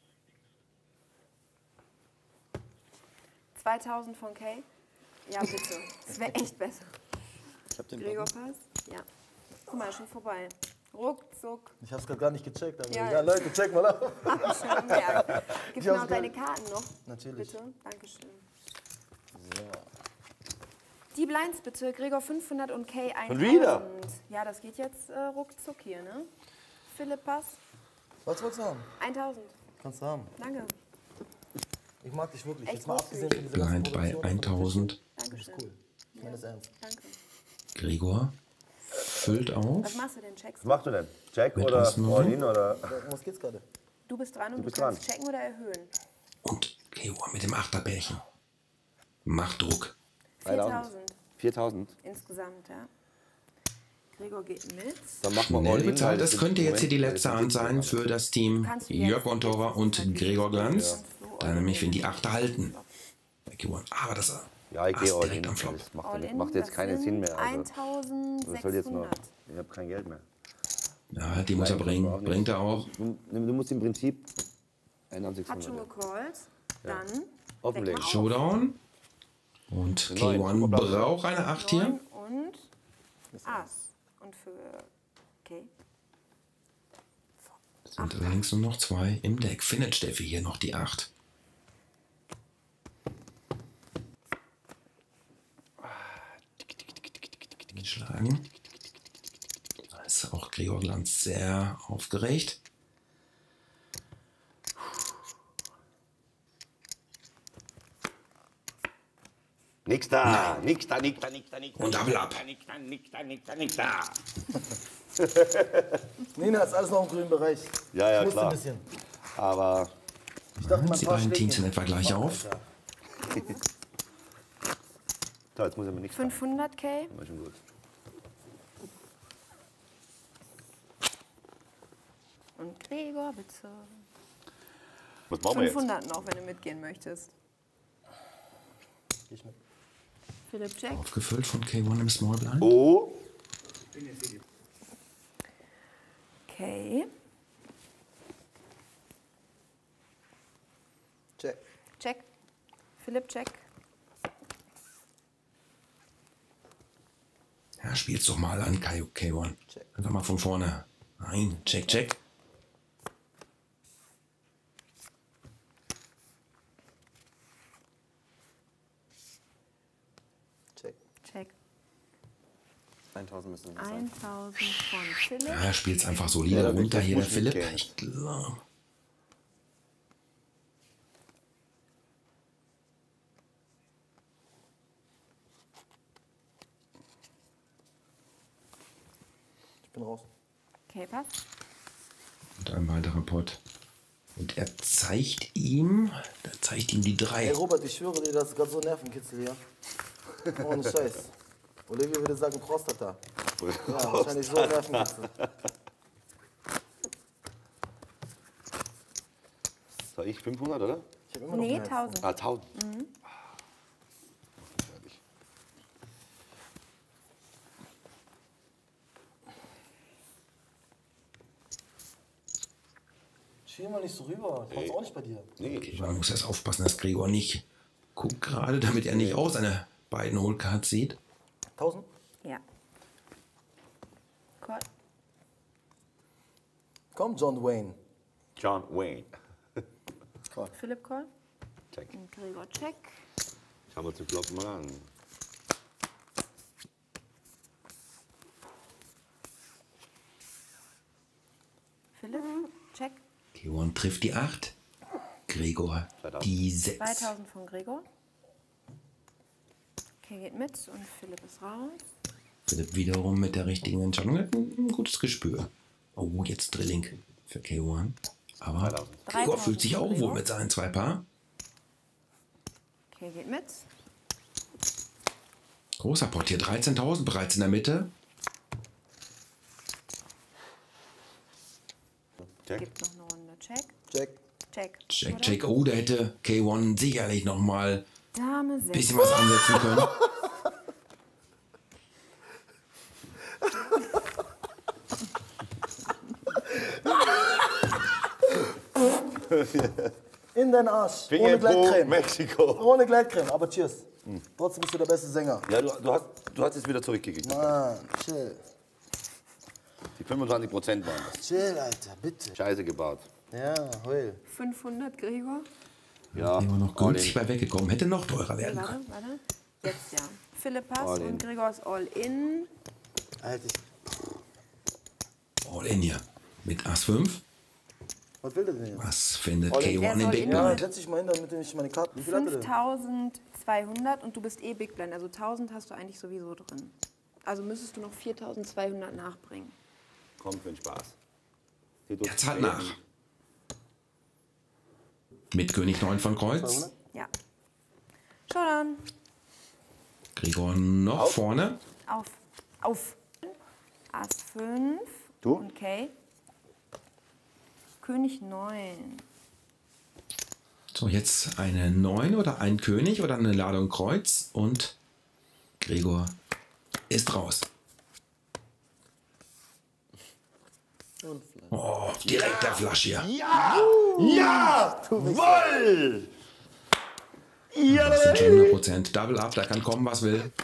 zweitausend von Kay. Ja, bitte. Das wäre echt besser. Ich hab den Gregor Button. Pass. Ja. Guck mal, schon vorbei. Ruckzuck. Ich hab's gerade gar nicht gecheckt, aber Ja. egal, Leute, check mal ab. Ja. Gib Ich mir hab's auch deine gar- Karten noch. Natürlich. Bitte. Dankeschön. Die Blinds bitte, Gregor fünfhundert und Kay Schon tausend. wieder? Ja, das geht jetzt äh, ruckzuck hier, ne? Philipp, Pass. Was wolltest du haben? tausend. Kannst du haben. Danke. Ich mag dich wirklich. Echt Jetzt mal großzügig. abgesehen von dieser ganzen Blind bei Produktion. tausend. Dankeschön. Cool. Ich meine das ernst. Danke. Gregor füllt auf. Was machst du denn? Checkst Was du? machst du denn? Jack Mit oder Ass neun. All-In oder? Um was geht's gerade? Du bist dran und du, bist kannst dran. checken oder erhöhen. Und Gregor mit dem Achterbärchen. Macht Druck. viertausend viertausend. insgesamt, ja. Gregor geht mit. Dann machen wir Schnell All-In. bezahlt. weil Das sind- könnte jetzt hier die Moment, letzte das Hand sind sein für das Team Kannst du jetzt- Jörg Ontora jetzt und ist es Gregor Glanz. so Da nämlich, wenn die Achter halten. Aber das Ja, ich gehe Ass All-In. direkt am Flop. Das macht, All-in, macht jetzt das keinen sind Sinn mehr. Also, was soll jetzt noch? eintausendsechshundert. Ich habe kein Geld mehr. Ja, die muss er Nein, bringen. das war auch Bringt er auch. Du, du musst im Prinzip Hat schon einundsiebzigshundert. gecallt. Dann Offenlegen. Deck mal auf. Showdown. Und Neun. K eins Superblau. braucht eine acht hier. neun und Ass. Und für okay. Sind allerdings nur noch zwei im Deck. Findet Steffi hier noch die acht. Schlagen. Da ist auch Gregor Glanz sehr aufgeregt. Nix da, nix da, nix da, nix da, nix da. Und Double Up. Nix da, nix da, nix da, nix da. Nina, ist alles noch im grünen Bereich. Ja, ja, Ich musste klar. ein bisschen. Aber Ich dachte, mein Die paar beiden Teams Schlägchen. sind etwa gleich auf. so, jetzt muss ich mir nichts fünfhundert K. machen. Schon gut. Und Gregor, bitte. Was machen wir jetzt? fünfhundert noch, wenn du mitgehen möchtest. Geh ich mit. Philipp, check. Aufgefüllt von K eins im Small Blind. Oh, Okay. Check. Check. Philipp, check. Ja, spiel's doch mal an, K eins. Check. Einfach mal von vorne. Nein, check, check. Check. Check. tausend müssen es sein. tausend von Philipp. Ja, er spielt's einfach solide Ja, runter das hier, der muss Philipp. mitgehen. Ich glaube. Ich bin raus. Okay, passt. Und ein weiterer Pot. Und er zeigt ihm, er zeigt ihm die Ey, drei. Robert, ich schwöre dir, das ist gerade so Nervenkitzel hier. Ohne Scheiß. Olivia würde sagen Prostata. Ja, wahrscheinlich so Nervenkitzel. soll ich fünfhundert, oder? Ich hab immer noch Nee, mehr. tausend. Ah, tausend. Schiel mal nicht so rüber. Ich mach's auch nicht bei dir. Nee, Okay, man muss erst aufpassen, dass Gregor nicht guckt gerade, damit er nicht auch seine beiden Hohlcards sieht. tausend? Ja. Call. Komm, John Wayne. John Wayne. Philipp, call. Check. Und Gregor, check. Schauen wir zum Kloppen mal an. Philipp, check. K eins trifft die acht. Gregor die sechs. zweitausend von Gregor. Okay, geht mit und Philipp ist raus. Philipp wiederum mit der richtigen Entscheidung. Hat ein, ein gutes Gespür. Oh, jetzt Drilling für K eins. Aber Gregor fühlt sich auch wohl mit seinen zwei Paar. Okay, geht mit. Großer Pot hier, dreizehntausend bereits in der Mitte. Check. Gibt noch eine Runde. Check. Check. Check. Check, Oder? check. Oh, da hätte K eins sicherlich noch mal Dame ein sechs. bisschen was ansetzen können. In den Arsch. Finger Ohne pro Gleitcreme. Mexiko. Ohne Gleitcreme, aber cheers. Trotzdem bist du der beste Sänger. Ja, du, du, hast, du hast es wieder zurückgekriegt. Mann, chill. Die fünfundzwanzig Prozent waren das. Chill, Alter, bitte. Scheiße gebaut. Ja, heul. fünfhundert Gregor. Ja, Immer noch günstig bei weggekommen. Hätte noch teurer werden Warte, können. warte. Jetzt ja. Philipp Pass All in. und Gregor ist all in. Alter, ich, All in hier. Mit Ass fünf. was will der denn jetzt? Was findet All K in. eins im all Big in. Ja, Blind? setz dich mal hin, damit ich meine Karten. Wie viel hat er denn? fünftausendzweihundert und du bist eh Big Blind. Also tausend hast du eigentlich sowieso drin. Also müsstest du noch viertausendzweihundert nachbringen. Kommt für den Spaß. Er zahlt nach. Mit König neun von Kreuz. Ja. Showdown. Gregor noch vorne. Auf. Auf. Ass fünf. Du? Und K. König neun. So, jetzt eine neun oder ein König oder eine Ladung Kreuz. Und Gregor ist raus. Oh, direkt der Flash hier. Ja! Jawoll! Das sind schon hundert Prozent. Double up, da kann kommen, was will.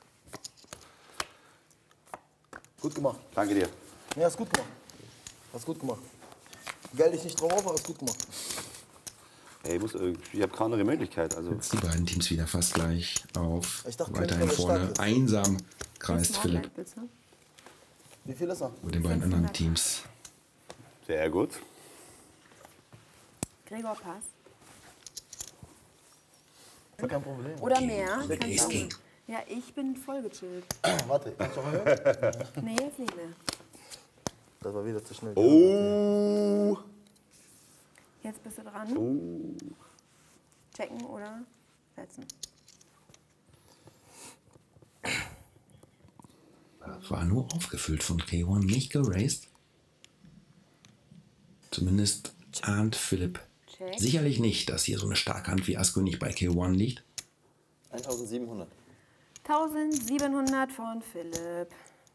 Gut gemacht. Danke dir. Ja, hast gut gemacht. Hast gut gemacht. Geld ich nicht drauf auf, aber hast gut gemacht. Ey, ich, muss, äh, ich habe keine andere Möglichkeit. Also. Jetzt die beiden Teams wieder fast gleich auf. Ich dachte, Weiterhin König war vorne. stark. Einsam kreist Philipp Wie viel ist er? mit den beiden anderen Teams. Sehr gut. Gregor Pass. Kein Problem. Oder mehr. Mit Kannst Ace du- King. Ja, ich bin voll gechillt. Warte, kannst du mal hören? Nee, jetzt nicht mehr. Das war wieder zu schnell. Oh. Jetzt bist du dran. Oh. Checken oder setzen. War nur aufgefüllt von K eins, nicht geraced. Zumindest ahnt Philipp Check. sicherlich nicht, dass hier so eine starke Hand wie Ass König bei K eins liegt. eintausendsiebenhundert. tausendsiebenhundert von Philipp.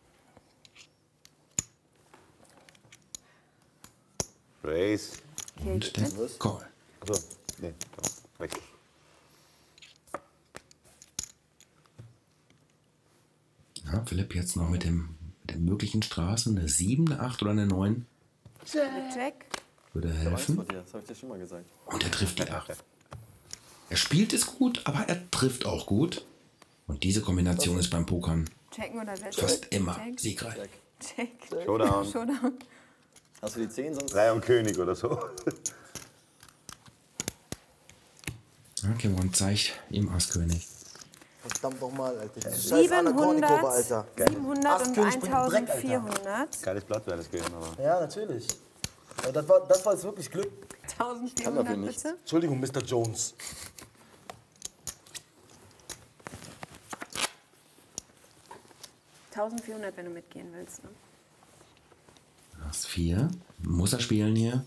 Race. Okay, Und der Call. Achso. Nee, komm. Wechsel. Ja, Philipp jetzt noch mit dem, mit dem möglichen Straßen. Eine sieben, eine acht oder eine neun Philipp, check. würde Angst helfen. vor dir, das habe ich dir schon mal gesagt. Und er trifft die acht. Er spielt es gut, aber er trifft auch gut. Und diese Kombination ist beim Pokern Checken oder setzen. fast immer Check. siegreich. Check. Showdown. Showdown. Hast du die zehn sonst? Drei und König oder so. Ja, K eins zeigt ihm Ass König. Verdammt nochmal, Alter. Scheiß Anacornico, siebenhundert, Alter. siebenhundert und Achtkönig bringt Dreck, Alter. eintausendvierhundert. Geiles Blatt wäre das gewesen, aber. Ja, natürlich. Aber das, war, das war jetzt wirklich Glück. eintausendvierhundert bitte. Entschuldigung, Mister Jones. eintausendvierhundert, wenn du mitgehen willst. Ne? Ass vier. Muss er spielen hier.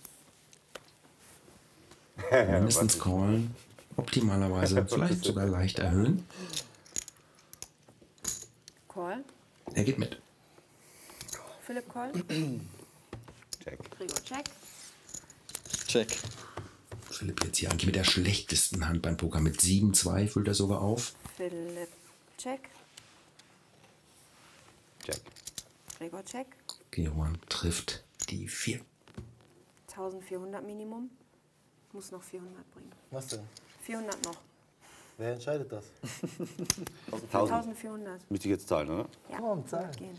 Mindestens callen. Optimalerweise vielleicht sogar leicht erhöhen. Call. Er geht mit. Philipp, call. Check. Gregor, check. Check. Philipp jetzt hier eigentlich mit der schlechtesten Hand beim Poker. Mit sieben zwei füllt er sogar auf. Philipp, check. Check. Gregor, check. K eins trifft die vier. eintausendvierhundert Minimum. Muss noch vierhundert bringen. Was denn? vierhundert noch. Wer entscheidet das? tausend. eintausendvierhundert. Müsste ich jetzt zahlen, oder? Ja, Komm, zahl. gehen.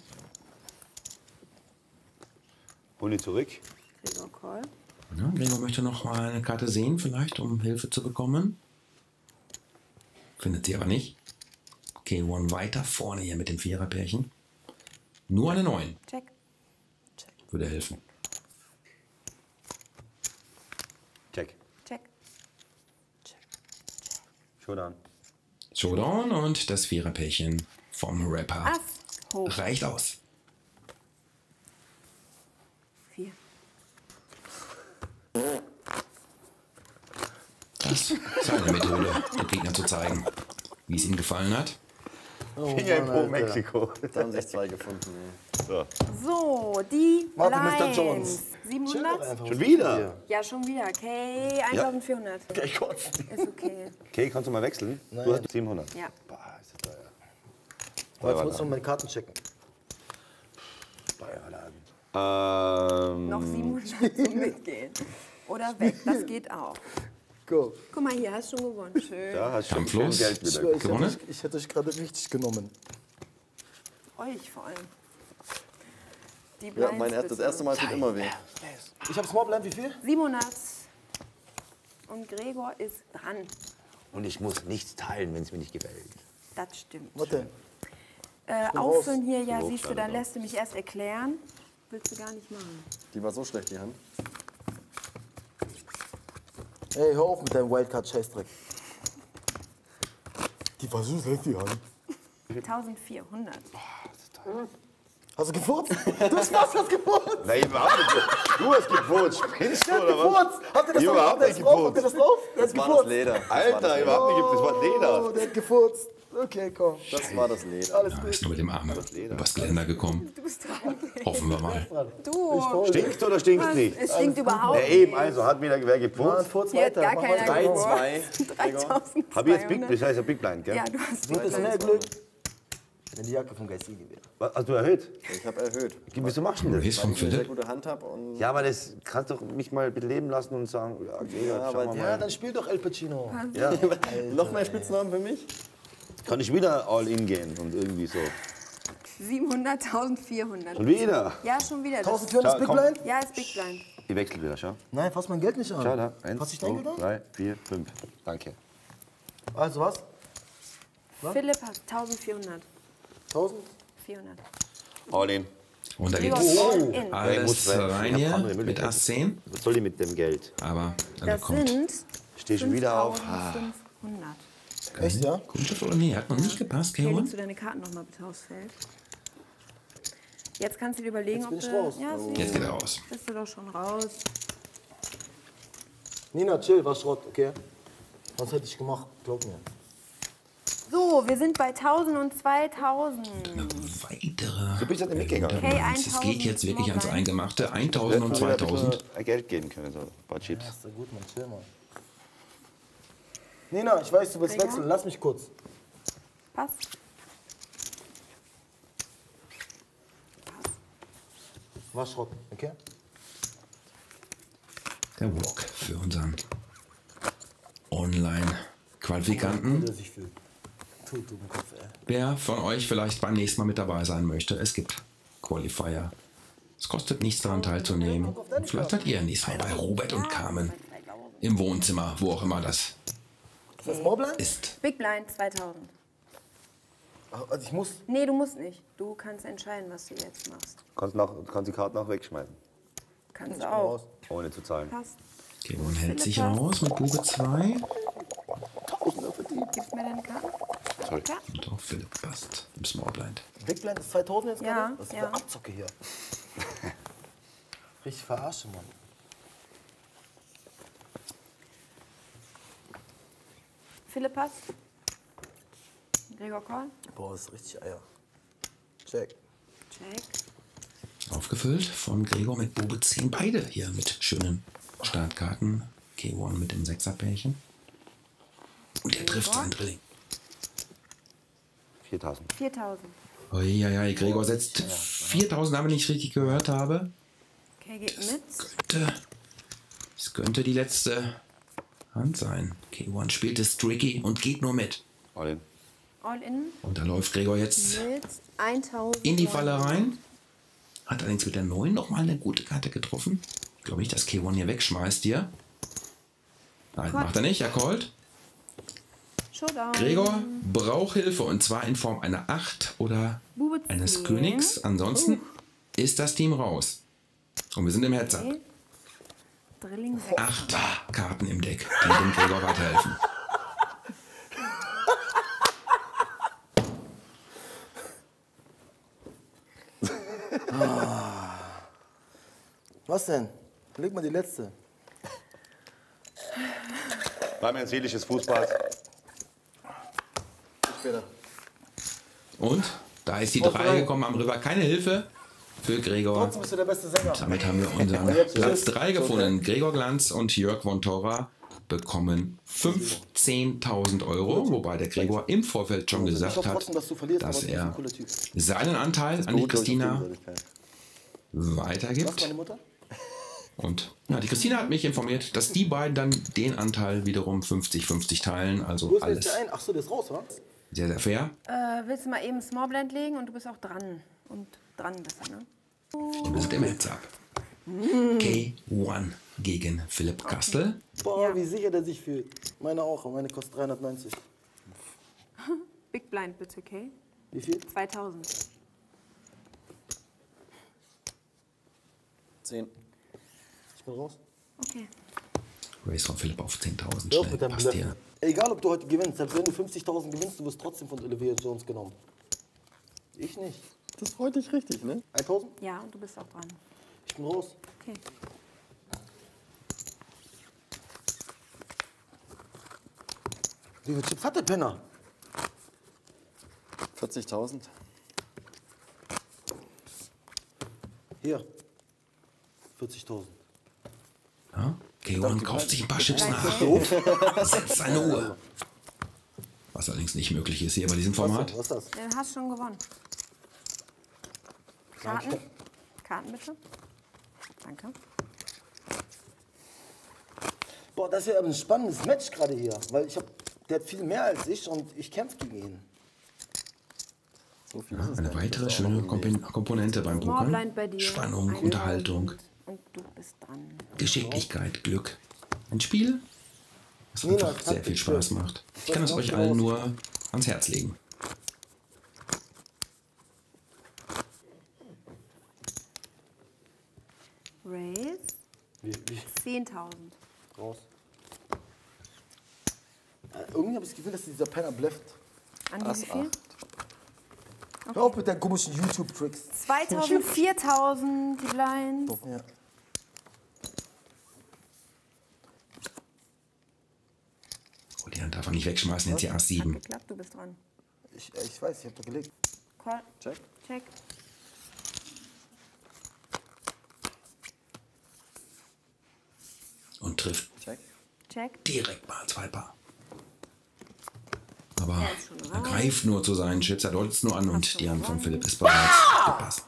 Hol ihn zurück. Gregor, call. Ja, Gregor möchte noch mal eine Karte sehen, vielleicht, um Hilfe zu bekommen. Findet sie aber nicht. K eins weiter vorne hier mit dem Viererpärchen. Nur eine neun Check. würde helfen. Check. Check. Showdown. Showdown und das Viererpärchen vom Rapper Ass hoch. reicht aus. Vier. Das ist seine Methode, dem Gegner zu zeigen, wie es ihm gefallen hat. Oh, Finger Mann, pro Alter. Mexiko. Da haben sich zwei gefunden. Ey. So. So, die Warte, Mister Lines. Jones. Chill doch siebenhundert? einfach. Schon wieder? Ja, schon wieder. Okay, eintausendvierhundert. Ja, ich kotze. Ist okay. Okay, kannst du mal wechseln? Nein. Du hast siebenhundert. Ja. Boah, ist das teuer. Warte, ich muss noch meine Karten checken. Ähm, Noch siebenhundert zum Mitgehen. Oder weg, das geht auch. Go. Guck mal, hier hast du schon gewonnen. Schön. Da hast du schon Kampflos. schön Geld Ich, wieder. schwör, ich, Gewonnen? hätte, euch- ich hätte euch gerade richtig genommen. Euch vor allem. Die Ja, Blinds mein, das bitte. erste Mal tut immer weh. Ich habe Smallblind, wie viel? siebenhundert. Und Gregor ist dran. Und ich muss nichts teilen, wenn es mir nicht gefällt. Das stimmt. Warte. Äh, bin auffüllen hier, ja, So, siehst du, schade dann drauf. lässt du mich erst erklären. Willst du gar nicht machen. Die war so schlecht, die Hand. Ey, hör auf mit deinem Wildcard-Scheißdreck. Die war so schlecht, die Hand. eintausendvierhundert. Hast du gefurzt? Du hast was, hast gefurzt? Nein, überhaupt nicht. Du hast gefurzt. Spinnst du, Der hat oder was? gefurzt. Habt ihr das Überhaupt drauf? Habt ihr das nicht drauf? Habt ihr gefurzt. das drauf? Der Das hat war das gefurzt. Leder. Das war Alter, das überhaupt nicht. Das war Oh, Leder. der hat gefurzt. Okay, komm. Das war das Leder. Alles Ja, gut. ist nur mit dem Arm übers Geländer gekommen. Du bist dran. Hoffen wir mal. Du. Stinkt oder stinkt nicht? Es stinkt überhaupt Ja, nicht. eben, also hat wieder wer Mann, gefurzt. furz Hier hat weiter. gar Mach keiner weiter. drei, gefurzt. zwei. dreitausendzweihundert. Hab ich jetzt Big, das heißt ja Big Blind, gell? Ja, du hast Wird es mehr Glück, wenn die Jacke vom Geistige wäre. Was, hast du erhöht? Ich habe erhöht. Wieso machst du denn das? Race vom Weil ich eine sehr Philipp. gute Hand habe und Ja, aber das kannst du doch mich mal bitte leben lassen und sagen, ja, okay, Ja, ja, aber schauen wir Ja, mal. dann spiel doch El Pacino. Ja, noch mehr Spitznamen für mich. kann ich wieder all in gehen und irgendwie so. siebenhundert, eintausendvierhundert. Schon wieder? Ja, schon wieder. Das- eintausendvierhundert Schau, Big komm. Blind? Ja, ist Big Blind. Ich wechsle wieder, schau. Nein, fass mein Geld nicht an. Schau da. Eins, Fass ich dein zwei, Geld an? drei, vier, fünf. Danke. Also was? Philipp hat eintausendvierhundert. tausend? vierhundert. All in. Und da Gregor, geht's all in. Ja, ich alles muss rein. Ich rein hab hier andere mit Möglichkeiten. Ass zehn. Was soll ich mit dem Geld? Aber da Das kommt sind Steh schon wieder auf. fünftausendfünfhundert. Echt, ja? Kundschaft oder nee, hat noch nicht gepasst, Okay, K legst eins. du deine Karten nochmal bitte aufs Feld. Jetzt kannst du dir überlegen, Jetzt bin ob ich du... raus. Ja, siehst Jetzt du. geht er raus. Bist du doch schon raus. Nina, chill, war Schrott, okay? Was hätte ich gemacht? Glaub mir. So, wir sind bei tausend und zweitausend. Weitere. Du bist ja nicht mitgegangen. Okay, Es geht jetzt wirklich ans eintausend. Eingemachte. eintausend und zweitausend. Ein Geld geben können, so ein paar Chips. Ist ja gut, man, chill mal. Nina, ich weiß, du willst Gregor? wechseln. Lass mich kurz. Pass. War Schrott, okay? Der Walk für unseren Online-Qualifikanten. Der sich fühlt. Tut du im Kopf, ey. Wer von euch vielleicht beim nächsten Mal mit dabei sein möchte, es gibt Qualifier. Es kostet nichts daran teilzunehmen. Vielleicht seid ihr nächstes Mal bei Robert und Carmen im Wohnzimmer, wo auch immer das Ist das Smallblind? ist. Big Blind zweitausend. Also ich muss. Nee, du musst nicht. Du kannst entscheiden, was du jetzt machst. Kannst, nach, kannst die Karten auch wegschmeißen, Kannst du auch. ohne zu zahlen. Passt. Okay, man hält sich raus mit Bube zwei. Gibst mir deine Karten? Sorry. Ja. Und auch Philipp passt im Smallblind. Big Blind ist zweitausend jetzt Ja, gerade? Das ist ja. eine Abzocke hier. Richtig verarsche, Mann. Philipp passt. Gregor Call. Boah, das ist richtig Eier. Check. Check. Aufgefüllt von Gregor mit Bube zehn. Beide hier mit schönen Startkarten. K eins mit dem Sechserpärchen. Und der trifft seinen Drilling. viertausend. viertausend. Uiuiui, Gregor setzt viertausend, aber nicht richtig gehört habe. Okay, geht mit. Könnte, es könnte die letzte Hand sein. K eins spielt es tricky und geht nur mit. All in. All in Und da läuft Gregor jetzt mit eintausend. in die Falle rein. Hat allerdings mit der neun nochmal eine gute Karte getroffen. Ich glaube nicht, dass K eins hier wegschmeißt hier. Nein, macht er nicht, er callt. Showdown. Gregor braucht Hilfe und zwar in Form einer acht oder Bube eines zehn. Königs. Ansonsten ist das Team raus. Und wir sind im Heads-Up. Okay. Drilling sechs. Acht Karten im Deck, die dem Gregor weiterhelfen. Was denn? Leg mal die letzte. War mir ein seelisches Fußball. Später. Und da ist die drei gekommen am River. Keine Hilfe für Gregor. Trotzdem bist du der beste Sänger. Damit haben wir unseren jetzt Platz tschüss. drei gefunden. Gregor Glanz und Jörg von Tora bekommen fünfzehntausend Euro, wobei der Gregor im Vorfeld schon Ich gesagt hoffe hat, trotzdem, dass du verlierst, dass aber du bist ein er cooler Typ. seinen Anteil an die Christina Was, weitergibt. meine Mutter? Und ja, die Christina hat mich informiert, dass die beiden dann den Anteil wiederum fünfzig fünfzig teilen. Also Wo ist alles jetzt der ein? Ach so, der ist raus, wa? sehr, sehr fair. Äh, willst du mal eben Small Blind legen und du bist auch dran. Und dran besser, ne? Du bist im Heads up. K eins gegen Philipp Kastel. Boah, Ja. wie sicher der sich fühlt. Meine auch, und meine kostet dreihundertneunzig. Big Blind bitte, okay? Wie viel? zweitausend. Zehn. Ich bin raus. Okay. Race von Philipp auf zehntausend. Hör auf Schnell, mit deinem passt Bluffen. hier. Egal, ob du heute gewinnst, selbst wenn du fünfzigtausend gewinnst, du wirst trotzdem von Olivia Jones genommen. Ich nicht. Das freut dich richtig, ne? eintausend? Ja, und du bist auch dran. Ich bin raus. Okay. Wie viele Chips hat der Penner? vierzigtausend. Hier. vierzigtausend. Ja? K eins kauft sich ein paar Chips nach. Setzt seine Uhr. Was allerdings nicht möglich ist hier bei diesem Format. Was ist das? Ja, du hast schon gewonnen. Karten? Karten bitte. Danke. Boah, das ist ja ein spannendes Match gerade hier. Weil ich hab, der hat viel mehr als ich und ich kämpfe gegen ihn. So viel Ja, ist es eine gar nicht. weitere Das ist auch schöne noch irgendwie- Komp- Komponente beim Small Pokern. Blind bei dir. Spannung, Eintausend. Unterhaltung, Und du bist dran. Geschicklichkeit, Glück. Ein Spiel, das Nina, einfach sehr Taktik viel Spaß für- macht. Ich kann es euch allen nur ans Herz legen. Raise. Wie, wie? zehntausend. Raus. Äh, irgendwie habe ich das Gefühl, dass dieser Penner blufft. Andi, wie viel? Hör auf mit deinen komischen YouTube-Tricks. zweitausend, viertausend, die Blinds. Ja. Oh, die Hand darf er nicht wegschmeißen, jetzt hier Ass sieben. Geklappt, du bist dran. Ich, äh, ich weiß, ich habe da gelegt. Call. Check. Check. Und trifft Check. Check. direkt mal zwei Paar. Aber Er ist schon er raus. greift nur zu seinen Chips, er deutet es nur an und die Hand von Philipp ist bereits gepasst.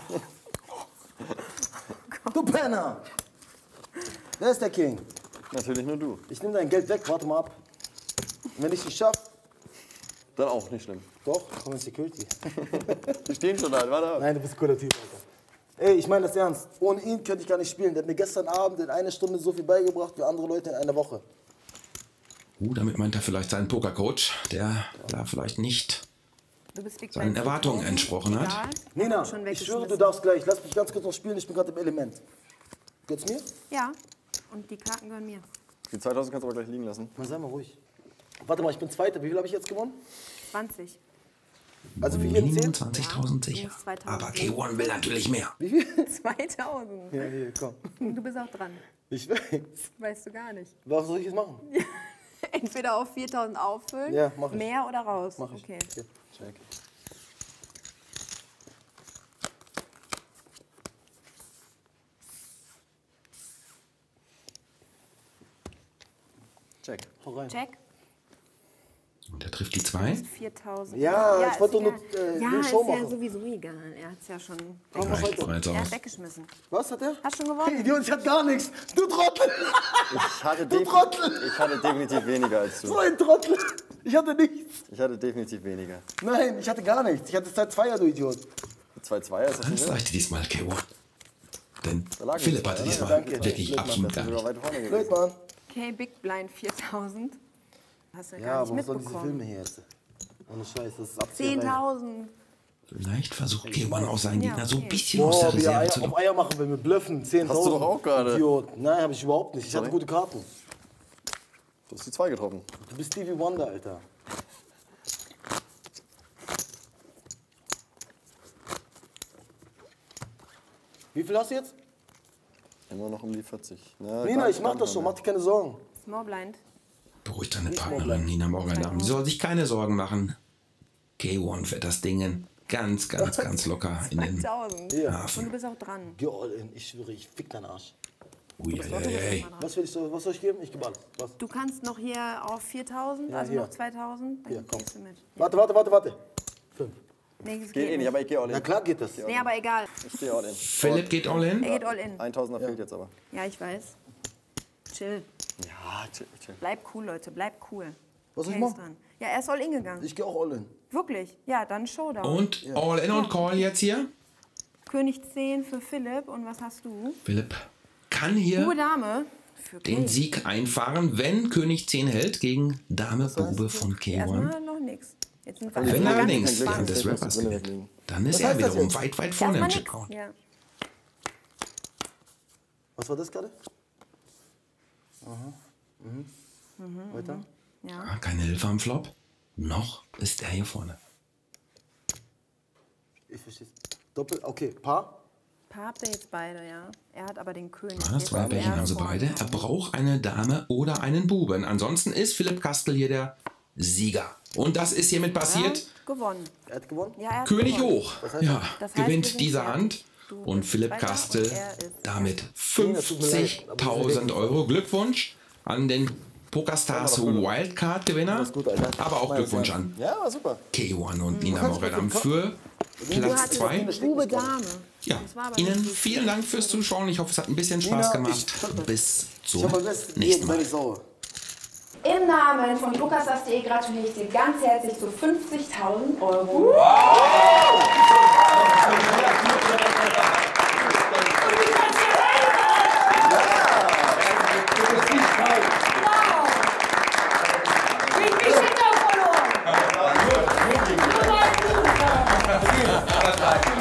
Du Penner! Wer ist der King? Natürlich nur du. Ich nehme dein Geld weg, warte mal ab. Und wenn ich es schaffe, Dann auch nicht schlimm. doch, komm in Security. Die stehen schon da, warte ab. Nein, du bist ein cooler Typ, Alter. Ey, ich meine das ernst. Ohne ihn könnte ich gar nicht spielen. Der hat mir gestern Abend in einer Stunde so viel beigebracht wie andere Leute in einer Woche. Uh, damit meint er vielleicht seinen Pokercoach, der da vielleicht nicht Du bist Big seinen Blind. Erwartungen entsprochen hat. Egal. Nina, Schon ich schwöre, du weggeschmissen. darfst gleich. Lass mich ganz kurz noch spielen, ich bin gerade im Element. Geht's mir? Ja. Und die Karten gehören mir. Die zweitausend kannst du aber gleich liegen lassen. Mal sei mal ruhig. Warte mal, ich bin Zweiter. Wie viel habe ich jetzt gewonnen? zwanzig. Also für jeden Minimum zehn? zwanzigtausend sicher. minus zweitausend. Aber K eins will natürlich mehr. zweitausend. Ja, hier, komm. Du bist auch dran. Ich weiß. Weißt du gar nicht. Was soll ich jetzt machen? Entweder auf viertausend auffüllen, Ja, mach ich. mehr oder raus. Mach ich. Okay. Hier. Check. Check. Hau rein. Check. Und er trifft die zwei. viertausend. Ja, ich ist wollte egal. nur, äh, Ja, nur ist Show ja machen. sowieso egal. Er hat es ja schon. Komm, mach Reicht weiter. bereits Er hat aus. weggeschmissen. Was hat er? Hast schon Hey, gewonnen. Idiot, ich hatte gar nichts. Du Trottel. Ich hatte, Du defin- Trottel. ich hatte definitiv weniger als So du. ein Trottel. Ich hatte nichts. Ich hatte definitiv weniger. Nein, ich hatte gar nichts. Ich hatte Zeit Zweier, du Idiot. zwei zwei ist das Das schon reichte diesmal K eins. Denn Da lag Philipp nichts hatte mehr, diesmal ne? Danke. wirklich Blöd, Mann, absolut das gar ist sogar nicht. weit vorne Blöd, gewesen. Mann. Okay, Big Blind viertausend. Hast du ja, Ja, gar aber nicht was sollen diese mitbekommen. Filme hier jetzt? Ohne Scheiß, das ist Abzieherei. zehntausend. Vielleicht versucht K eins auch seinen Ja, Gegner so ein okay. bisschen aus der Boah, wie Reserve Eier, zu auf locken. Eier machen will, mit Blöffen, zehntausend. Hast du doch auch gerade. Idiot. Nein, habe ich überhaupt nicht. Ich hatte Sorry. gute Karten. Du hast die zwei getroffen. Du bist Stevie Wonder, Alter. Wie viel hast du jetzt? Immer noch um die vierzig. Na, Nina, gar- ich mach gar das nicht schon, mehr. mach dir keine Sorgen. Small Blind. Beruhigt deine Partnerin Nina Morgenabend. Sie soll sich keine Sorgen machen. K eins wird das Ding ganz, ganz, ganz locker in den zweitausend. Hier. Und Hafen. du bist auch dran. Geh all in, ich schwöre, ich fick deinen Arsch. Ui, ei, ei, ei. Was, will ich so, was soll ich geben? Ich gebe alles. Was? Du kannst noch hier auf viertausend, Ja, also hier. noch zweitausend. Dann Hier, komm. gehst du mit. Warte, warte, warte, warte. Fünf. Nee, das Geht eh nicht, aber ich gehe all in. Na klar geht das. Nee, aber egal. Ich gehe all in. Philipp geht all in. Er geht all in. Eintausender fehlt jetzt aber. Ja, ich weiß. Chill. Ja, chill, chill. Bleib cool, Leute, bleib cool. Was soll ich Okay, ist machen? dran. Ja, er ist all in gegangen. Ich gehe auch all in. Wirklich? Ja, dann Showdown. Und all in und call jetzt hier. König zehn für Philipp. Und was hast du? Philipp kann hier Bube Dame für den Kay. Sieg einfahren, wenn König zehn hält gegen Dame Bube von K eins. Erstmal noch nichts. Jetzt sind wir Wenn erstmal ganz allerdings gespannt. während des Rappers gewinnt, dann ist Was er heißt das wiederum jetzt? weit, weit vorne im Erstmal Checkout. nix. Ja. Was war das gerade? Aha. Mhm. Weiter? Ja. Ah, keine Hilfe am Flop. Noch ist er hier vorne. Ich verstehe. Doppel, okay, Paar. Paar habt ihr jetzt beide, ja. Er hat aber den König. Ah, Jetzt zwei ist Bärchen er haben sie vorne. beide. Er braucht eine Dame oder einen Buben. Ansonsten ist Philipp Kastel hier der Sieger. Und das ist hiermit passiert. Ja, gewonnen. Er hat gewonnen? Ja, er hat König gewonnen. hoch. heißt Ja, Das heißt, wir gewinnt sind diese fertig. Hand. Du Und bist Philipp Zweiter Kastel und er ist damit das tut mir leid, aber das fünfzigtausend Euro. Glückwunsch an den PokerStars Wildcard-Gewinner. Alles gut, Alter. Aber auch Mal Glückwunsch sehen. an Ja, war super. K eins und Nina kannst Moredam du- für Du Platz hattest zwei. Bube Dame. Ja, Das war aber Ihnen nicht so vielen Dank fürs Zuschauen. Ich hoffe, es hat ein bisschen Spaß Nina, gemacht. ich- Bis Ich zum hab mein Bestes. nächsten Jeden Mal. bin ich sauer. Im Namen von lukas punkt de gratuliere ich dir ganz herzlich zu fünfzigtausend Euro. Wie viel Shit verloren? Das reicht.